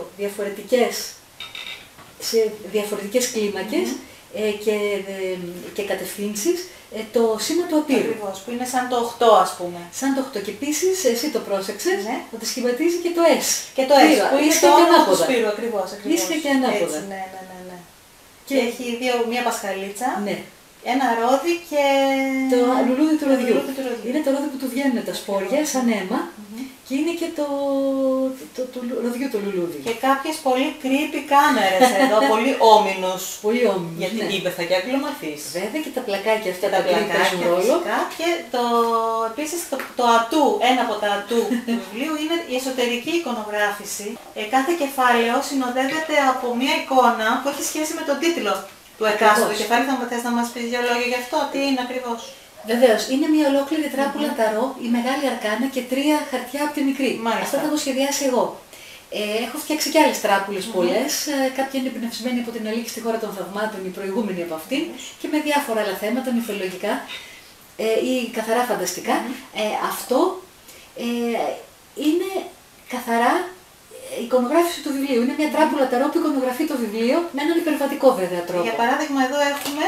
διαφορετικές κλίμακες και κατευθύνσεις το σήμα του απείρου. Ακριβώς, που είναι σαν το 8, ας πούμε. Σαν το 8. Και επίσης, εσύ το πρόσεξες, ναι, ότι σχηματίζει και το S. Και το S, που είναι το όνομα του Σπύρου, ακριβώς. Ίσια και ανάποδα. Έτσι, ναι. Και έχει μια πασχαλίτσα. Ναι. Ένα ρόδι και το λουλούδι του ροδιού. Είναι το ρόδι που του βγαίνουν τα σπόρια σαν αίμα και είναι και το ροδιού το λουλούδι. Και κάποιες πολύ creepy κάμερες εδώ, πολύ όμινους. Πολύ όμινους, γιατί είπε θα και αγγλομαθείς. Βέβαια και τα πλακάκια αυτά τα παίζουν ρόλο. Και επίσης το ατού, ένα από τα ατού του βιβλίου είναι η εσωτερική εικονογράφηση. Κάθε κεφάλαιο συνοδεύεται από μια εικόνα που έχει σχέση με τον τίτλο του εκάστοτε κεφάλι. Θα θες να μας πεις δύο λόγια γι' αυτό, τι είναι ακριβώς? Βεβαίως, είναι μια ολόκληρη τράπουλα ταρό, η μεγάλη αρκάνα και 3 χαρτιά από τη μικρή. Μάλιστα. Αυτά τα έχω σχεδιάσει εγώ. Έχω φτιάξει και άλλες τράπουλες πολλές, κάποια είναι εμπνευσμένη από την Αλίκη στη χώρα των θαυμάτων, η προηγούμενη από αυτήν, και με διάφορα άλλα θέματα, μυθολογικά ή καθαρά φανταστικά. Αυτό είναι καθαρά εικονογράφηση του βιβλίου. Είναι μια τράπουλα ταρό που εικονογραφεί το βιβλίο με έναν υπερβατικό βέβαια τρόπο. Για παράδειγμα εδώ έχουμε...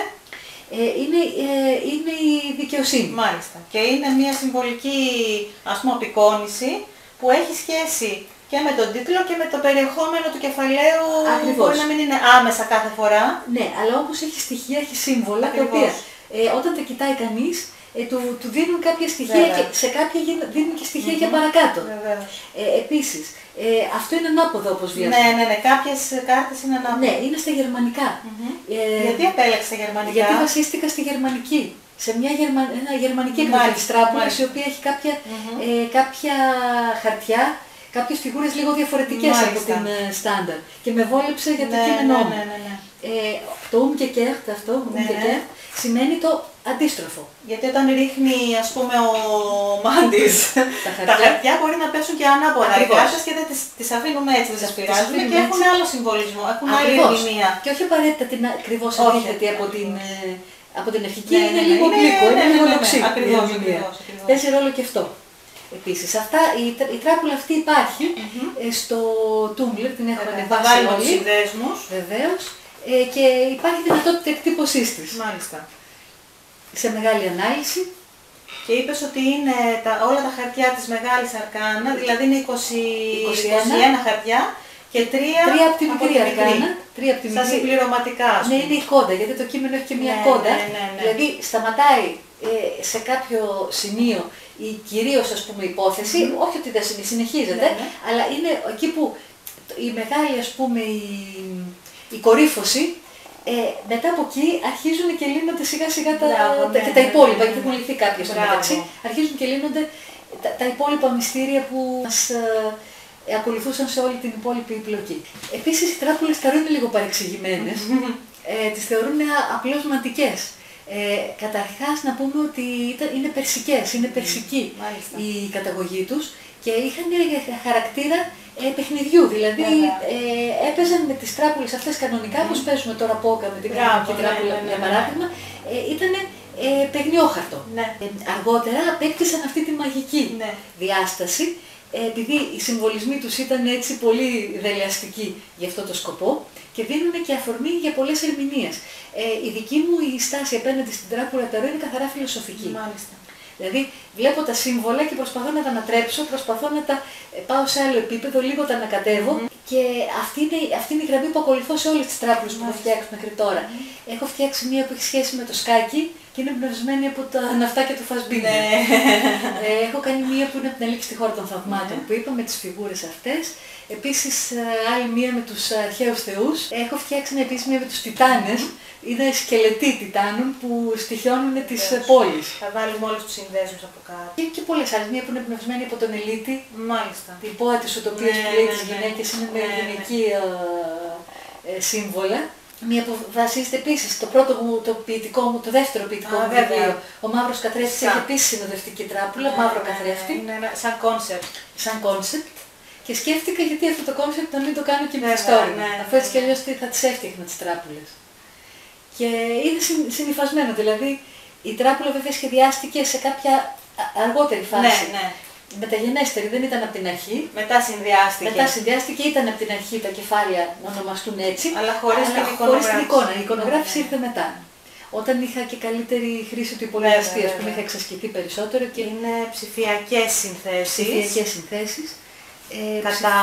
είναι η δικαιοσύνη. Μάλιστα. Και είναι μια συμβολική, ας πούμε, απεικόνηση που έχει σχέση και με τον τίτλο και με το περιεχόμενο του κεφαλαίου. Ακριβώς. Μπορεί να μην είναι άμεσα κάθε φορά. Ναι, αλλά όπως έχει στοιχεία, έχει σύμβολα, τα οποία όταν τα κοιτάει κανείς, του δίνουν κάποια στοιχεία και σε κάποια δίνουν και στοιχεία για παρακάτω. Επίσης, αυτό είναι ανάποδο όπως διαβάζω. Ναι, κάποιες κάρτες είναι ανάποδο. Ναι, είναι στα γερμανικά. Γιατί επέλεξα τα γερμανικά? Γιατί βασίστηκα στη γερμανική. Σε μια γερμανική εκδοχή της τράπουλας, η οποία έχει κάποια χαρτιά, κάποιες φιγούρες λίγο διαφορετικές από την στάνταρ. Και με βόλεψε για το κείμενό μου. Το umgekehrt αυτό, σημαίνει το αντίστροφο. Γιατί όταν ρίχνει, ας πούμε, ο Μάντης τα χαρτιά μπορεί να πέσουν και ανάποδα οι κάρτες και δεν τις αφήνουμε έτσι, δεν τις πειράζουμε και έχουν άλλο συμβολισμό, έχουν άλλη ερμηνεία. Και όχι απαραίτητα την ακριβώς αντίθετη από την αρχική, είναι λίγο γλυκό, είναι λίγο λοξί. Παίζει ρόλο και αυτό. Επίσης, η τράπουλα αυτή υπάρχει στο Tumblr, την έχουμε ανεβάσει όλοι. Βεβαίως. Και υπάρχει δυνατότητα εκτύπωσής της. Μάλιστα. Σε μεγάλη ανάλυση. Και είπες ότι είναι όλα τα χαρτιά της Μεγάλης Αρκάνα, δηλαδή είναι 21 χαρτιά και 3 από τη μικρή Αρκάνα. Σαν συμπληρωματικά. Ναι, είναι η κόντα, γιατί το κείμενο έχει και μια κόντα. Δηλαδή σταματάει σε κάποιο σημείο η κυρίως, ας πούμε, υπόθεση, όχι ότι δεν συνεχίζεται, αλλά είναι εκεί που η μεγάλη, ας πούμε, η κορύφωση, μετά από εκεί αρχίζουν και λύνονται σιγά σιγά και τα υπόλοιπα, γιατί έχουν λυθεί κάποια στο μεταξύ, αρχίζουν και λύνονται τα υπόλοιπα μυστήρια που μας ακολουθούσαν σε όλη την υπόλοιπη πλοκή. Επίσης οι τράπουλες ταρό είναι λίγο παρεξηγημένες, τις θεωρούν απλώς μαντικές. Καταρχάς να πούμε ότι είναι περσικές, είναι περσική η καταγωγή τους και είχαν χαρακτήρα παιχνιδιού, δηλαδή έπαιζαν με τις τράπουλες αυτές κανονικά, όπως παίζουμε τώρα πόκα με την κανονική τράπουλα για παράδειγμα, ήταν παιχνιόχαρτο. Αργότερα απέκτησαν αυτή τη μαγική διάσταση, επειδή οι συμβολισμοί τους ήταν έτσι πολύ δελεαστικοί για αυτό το σκοπό και δίνουν και αφορμή για πολλές ερμηνείες. Η δική μου η στάση απέναντι στην τράπουλα ταρό είναι καθαρά φιλοσοφική. Δηλαδή βλέπω τα σύμβολα και προσπαθώ να τα ανατρέψω, προσπαθώ να τα πάω σε άλλο επίπεδο, λίγο τα ανακατεύω και αυτή είναι η γραμμή που ακολουθώ σε όλες τις τράπουλες που έχω φτιάξει μέχρι τώρα. Έχω φτιάξει μία που έχει σχέση με το σκάκι και είναι εμπνευσμένη από τα ναυτάκια του Φασμπίντερ. Έχω κάνει μία που είναι από την Αλήξη στη χώρα των θαυμάτων που είπα με τις φιγούρες αυτές. Επίσης άλλη μία με τους αρχαίους θεούς. Έχω φτιάξει επίσης μία με τους Τιτάνες. Είναι σκελετοί Τιτάνων που στοιχιώνουν τις πόλεις. Θα βάλουμε όλους τους συνδέσμους από κάτω. Και πολλές άλλες. Μία που είναι εμπνευσμένη από τον Ελίτη. Μάλιστα. Την πόα της Ουτοπίας που λέει τις γυναίκες είναι με γυναικεία σύμβολα. Μία που βασίζεται επίσης το ποιητικό μου, το δεύτερο ποιητικό μου βιβλίο. Ο Μαύρος Καθρέφτης έχει επίσης συνοδευτική τράπουλα, μαύρο καθρέφτη. Σαν κόνσεπτ. Σαν κόνσεπτ. Και σκέφτηκα γιατί αυτό το κόνσεπτ να μην το κάνω και με ιστόρημα. Αφού έτσι κι αλλιώς θα τις έφτιαχνα τις τράπουλες. Και είναι συνυφασμένο, δηλαδή η τράπουλα βέβαια σχεδιάστηκε σε κάποια αργότερη φάση. Μεταγενέστερη, δεν ήταν από την αρχή. Μετά συνδυάστηκε. Ήταν από την αρχή τα κεφάλια να ονομαστούν έτσι, αλλά χωρίς την εικόνα. Η εικονογράφηση ήρθε μετά. Όταν είχα και καλύτερη χρήση του υπολογιστή, ας πούμε, είχα εξασκηθεί περισσότερο. Και είναι ψηφιακές συνθέσεις. Κατά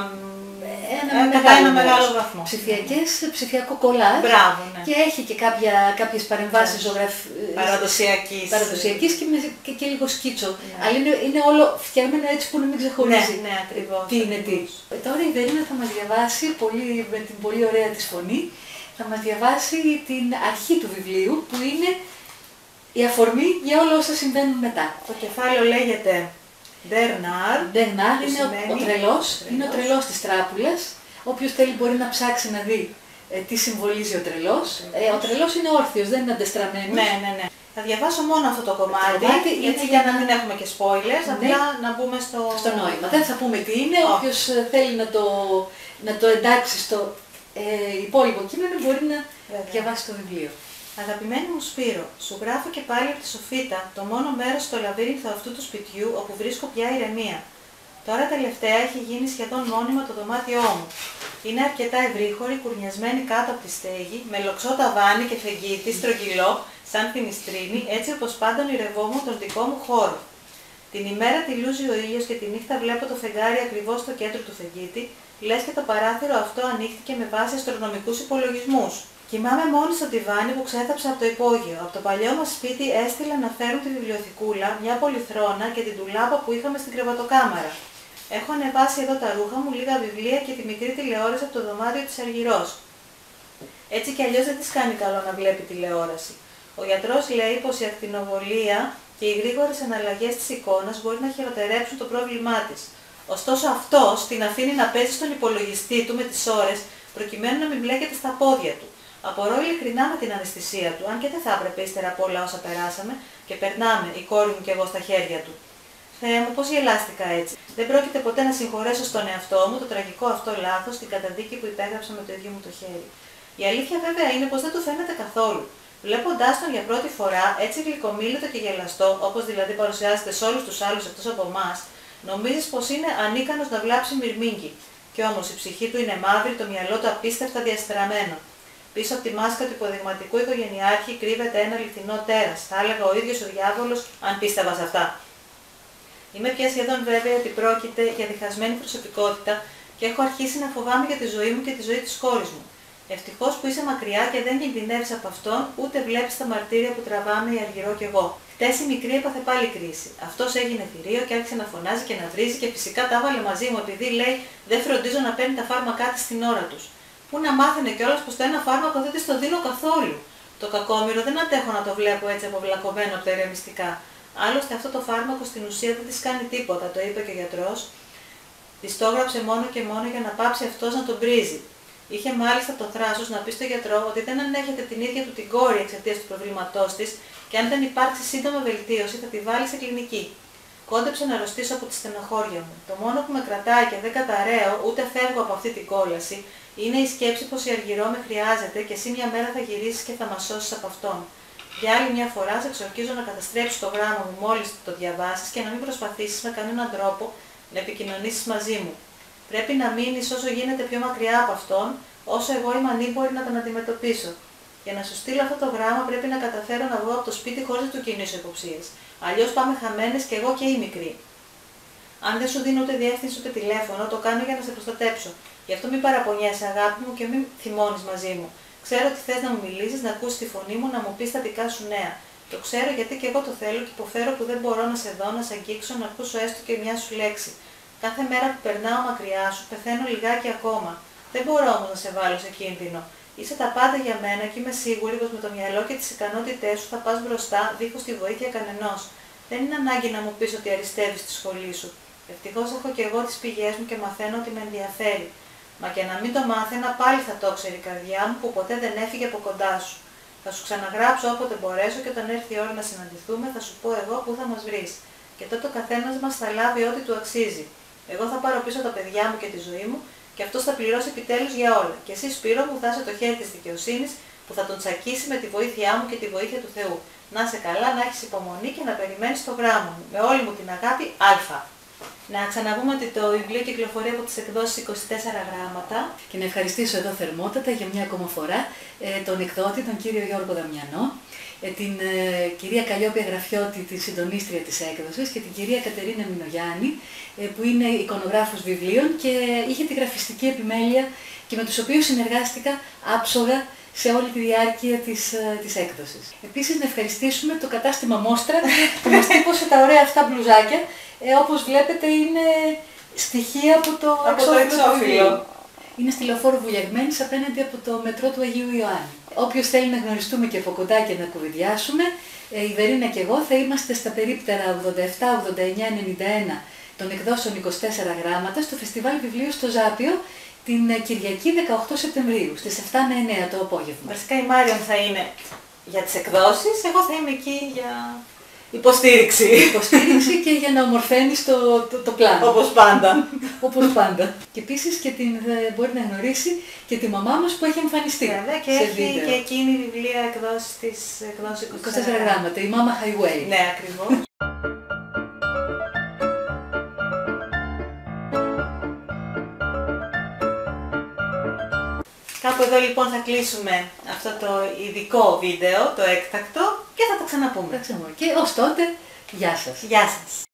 ένα μεγάλο βαθμό. Ψηφιακό κολλάζ. Μπράβο, και έχει και κάποιες παρεμβάσεις παραδοσιακής και λίγο σκίτσο. Αλλά είναι όλο φτιαγμένο έτσι που να μην ξεχωρίζει τι είναι τι. Τώρα η Βερίνα θα μας διαβάσει με την πολύ ωραία της φωνή, θα μας διαβάσει την αρχή του βιβλίου που είναι η αφορμή για όλα όσα συμβαίνουν μετά. Το κεφάλαιο λέγεται Bernard είναι ο τρελός της τράπουλας. Όποιος θέλει μπορεί να ψάξει να δει τι συμβολίζει ο τρελός. Ο τρελός είναι όρθιος, δεν είναι αντεστραμμένος. Ναι. Θα διαβάσω μόνο αυτό το κομμάτι, έτσι για να μην έχουμε και spoilers, απλά να μπούμε στο νόημα. Δεν θα πούμε τι είναι, όποιος θέλει να το εντάξει στο υπόλοιπο κείμενο μπορεί να διαβάσει το βιβλίο. Αγαπημένη μου Σπύρο, σου γράφω και πάλι από τη Σοφίτα, το μόνο μέρος στο λαβύρινθο αυτού του σπιτιού όπου βρίσκω πια ηρεμία. Τώρα τελευταία έχει γίνει σχεδόν μόνιμα το δωμάτιό μου. Είναι αρκετά ευρύχωρη, κουρνιασμένη κάτω από τη στέγη, με λοξό ταβάνι και φεγγίτη στρογγυλό, σαν φινιστρίνη, έτσι όπως πάντα ονειρευόμουν τον δικό μου χώρο. Την ημέρα τυλούζει ο ήλιος και τη νύχτα βλέπω το φεγγάρι ακριβώς στο κέντρο του φεγγίτη, λες και το παράθυρο αυτό ανοίχτηκε με βάση αστρονομικούς υπολογισμούς. Κοιμάμαι μόνη στο τιβάνι που ξέθαψα από το υπόγειο. Από το παλιό μας σπίτι έστειλα να φέρουν τη βιβλιοθηκούλα, μια πολυθρόνα και την τουλάπα που είχαμε στην κρεβατοκάμαρα. Έχω ανεβάσει εδώ τα ρούχα μου, λίγα βιβλία και τη μικρή τηλεόραση από το δωμάτιο της Αργυρός. Έτσι κι αλλιώς δεν της κάνει καλό να βλέπει τηλεόραση. Ο γιατρός λέει πως η ακτινοβολία και οι γρήγορες αναλλαγές της εικόνας μπορεί να χειροτερέψουν το πρόβλημά της. Ωστόσο αυτός την αφήνει να παίζει στον υπολογιστή του με τις ώρες προκειμένου να μην μπλέκεται στα πόδια του. Απορώ ειλικρινά με την αναισθησία του, αν και δεν θα έπρεπε ύστερα από όλα όσα περάσαμε και περνάμε, η κόρη μου και εγώ στα χέρια του. Θεέ μου, πώς γελάστηκα έτσι. Δεν πρόκειται ποτέ να συγχωρέσω στον εαυτό μου το τραγικό αυτό λάθος, την καταδίκη που υπέγραψα με το ίδιο μου το χέρι. Η αλήθεια βέβαια είναι πως δεν του φαίνεται καθόλου. Βλέποντάς τον για πρώτη φορά, έτσι γλυκομίλητο και γελαστό, όπως δηλαδή παρουσιάζεται σε όλους τους άλλους εκτός από εμάς, νομίζεις πως είναι ανίκανος να βλάψει μυρμήγκι. Κι όμως η ψυχή του είναι μαύρη, το μυαλό του απίστευτα διαστραμμένο. Πίσω από τη μάσκα του υποδειγματικού οικογενειάρχη κρύβεται ένα αληθινό τέρας. Θα έλεγα ο ίδιος ο διάβολος, αν πίστευα σε αυτά. Είμαι πια σχεδόν βέβαιη ότι πρόκειται για διχασμένη προσωπικότητα και έχω αρχίσει να φοβάμαι για τη ζωή μου και τη ζωή της κόρης μου. Ευτυχώς που είσαι μακριά και δεν κινδυνεύεις από αυτόν, ούτε βλέπεις τα μαρτύρια που τραβάμε η Αργυρό κι εγώ. Χτες η μικρή έπαθε πάλι κρίση. Αυτός έγινε θηρίο και άρχισε να φωνάζει και να βρίζει και φυσικά τα έβαλε μαζί μου επειδή λέει δεν φροντίζω να παίρνει τα φάρμακά της στην ώρα τους. Πού να μάθαινε κιόλας πως το ένα φάρμακο δεν της το δίνω καθόλου. Το κακόμοιρο δεν αντέχω να το βλέπω έτσι αποβλακωμένο από τα ηρεμιστικά. Άλλωστε αυτό το φάρμακο στην ουσία δεν της κάνει τίποτα, το είπε και ο γιατρός. Της το έγραψε μόνο και μόνο για να πάψει αυτός να τον πρίζει. Είχε μάλιστα το θράσος να πει στον γιατρό ότι δεν ανέχεται την ίδια του την κόρη εξαιτίας του προβλήματός της και αν δεν υπάρξει σύντομα βελτίωση θα τη βάλει σε κλινική. Κόντεψα να αρρωστήσω από τη στενοχώρια μου. Το μόνο που με κρατάει και δεν καταραίω ούτε φεύγω από αυτή την κόλαση είναι η σκέψη πως η Αργυρό με χρειάζεται και εσύ μια μέρα θα γυρίσεις και θα μας σώσεις από αυτόν. Για άλλη μια φορά σε εξορκίζω να καταστρέψεις το γράμμα μου μόλις το διαβάσεις και να μην προσπαθήσεις με κανέναν τρόπο να επικοινωνήσεις μαζί μου. Πρέπει να μείνεις όσο γίνεται πιο μακριά από αυτόν, όσο εγώ είμαι ανήμπορη να τον αντιμετωπίσω. Για να σου στείλω αυτό το γράμμα πρέπει να καταφέρω να βγω από το σπίτι χωρίς να του κινήσω υποψίες. Αλλιώς πάμε χαμένες κι εγώ και η μικρή. Αν δεν σου δίνω ούτε διεύθυνση ούτε τηλέφωνο, το κάνω για να σε προστατέψω. Γι' αυτό μην παραπονιέσαι, αγάπη μου, και μην θυμώνεις μαζί μου. Ξέρω ότι θες να μου μιλήσεις, να ακούσεις τη φωνή μου, να μου πεις τα δικά σου νέα. Το ξέρω γιατί και εγώ το θέλω και υποφέρω που δεν μπορώ να σε δω, να σε αγγίξω, να ακούσω έστω και μια σου λέξη. Κάθε μέρα που περνάω μακριά σου, πεθαίνω λιγάκι ακόμα. Δεν μπορώ όμως να σε βάλω σε κίνδυνο. Είσαι τα πάντα για μένα και είμαι σίγουρη πως με το μυαλό και τις ικανότητές σου θα πας μπροστά δίχως τη βοήθεια κανενός. Δεν είναι ανάγκη να μου πεις ότι αριστεύεις στη σχολή σου. Ευτυχώς έχω και εγώ τις πηγές μου και μαθαίνω ότι με ενδιαφέρει. Μα και να μην το μάθαινα, πάλι θα το ξέρει η καρδιά μου που ποτέ δεν έφυγε από κοντά σου. Θα σου ξαναγράψω όποτε μπορέσω και όταν έρθει η ώρα να συναντηθούμε θα σου πω εγώ πού θα μας βρεις. Και τότε ο καθένας μας θα λάβει ό,τι του αξίζει. Εγώ θα πάρω πίσω τα παιδιά μου και τη ζωή μου και αυτός θα πληρώσει επιτέλους για όλα. Και εσύ, Σπύρο μου, θα είσαι το χέρι της δικαιοσύνης που θα τον τσακίσει με τη βοήθειά μου και τη βοήθεια του Θεού. Να είσαι καλά, να έχεις υπομονή και να περιμένεις το γράμμα μου. Με όλη μου την αγάπη, Α. Να ξαναπούμε ότι το βιβλίο κυκλοφορεί από τις εκδόσεις 24 γράμματα. Και να ευχαριστήσω εδώ θερμότατα για μια ακόμα φορά τον εκδότη, τον κύριο Γιώργο Δαμιανό, την κυρία Καλλιόπη Γραφιώτη, τη συντονίστρια της έκδοσης, και την κυρία Κατερίνα Μινογιάννη, που είναι εικονογράφος βιβλίων και είχε τη γραφιστική επιμέλεια και με τους οποίους συνεργάστηκα άψογα σε όλη τη διάρκεια της έκδοσης. Επίσης να ευχαριστήσουμε το κατάστημα Μόστρα που μας τύπωσε τα ωραία αυτά μπλουζάκια, όπως βλέπετε είναι στοιχεία από το εξώφυλλο. Είναι στη Λεωφόρο Βουλιαγμένης απέναντι από το μετρό του Αγίου Ιωάννη. Όποιος θέλει να γνωριστούμε και από κοντά και να κουβεντιάσουμε, η Βερίνα και εγώ θα είμαστε στα περίπτερα 87, 89, 91 των εκδόσεων 24 γράμματα στο Φεστιβάλ Βιβλίου στο Ζάπιο την Κυριακή 18 Σεπτεμβρίου στις 7 με 9 το απόγευμα. Βασικά η Μάριον θα είναι για τις εκδόσεις, εγώ θα είμαι εκεί για υποστήριξη. Υποστήριξη και για να ομορφαίνεις το πλάνο. Όπως πάντα. Όπως πάντα. Και επίσης και μπορεί να γνωρίσει και τη μαμά μας που έχει εμφανιστεί. Βέβαια, και σε έχει βίντεο. και εκείνη η βιβλία εκδόσεις της εκδόσης 24 γράμματα, η Mama Highway. Ναι, ακριβώς. Κάπου εδώ λοιπόν θα κλείσουμε αυτό το ειδικό βίντεο, το έκτακτο, και θα τα ξαναπούμε. Και ως τότε, γεια σας. Γεια σας.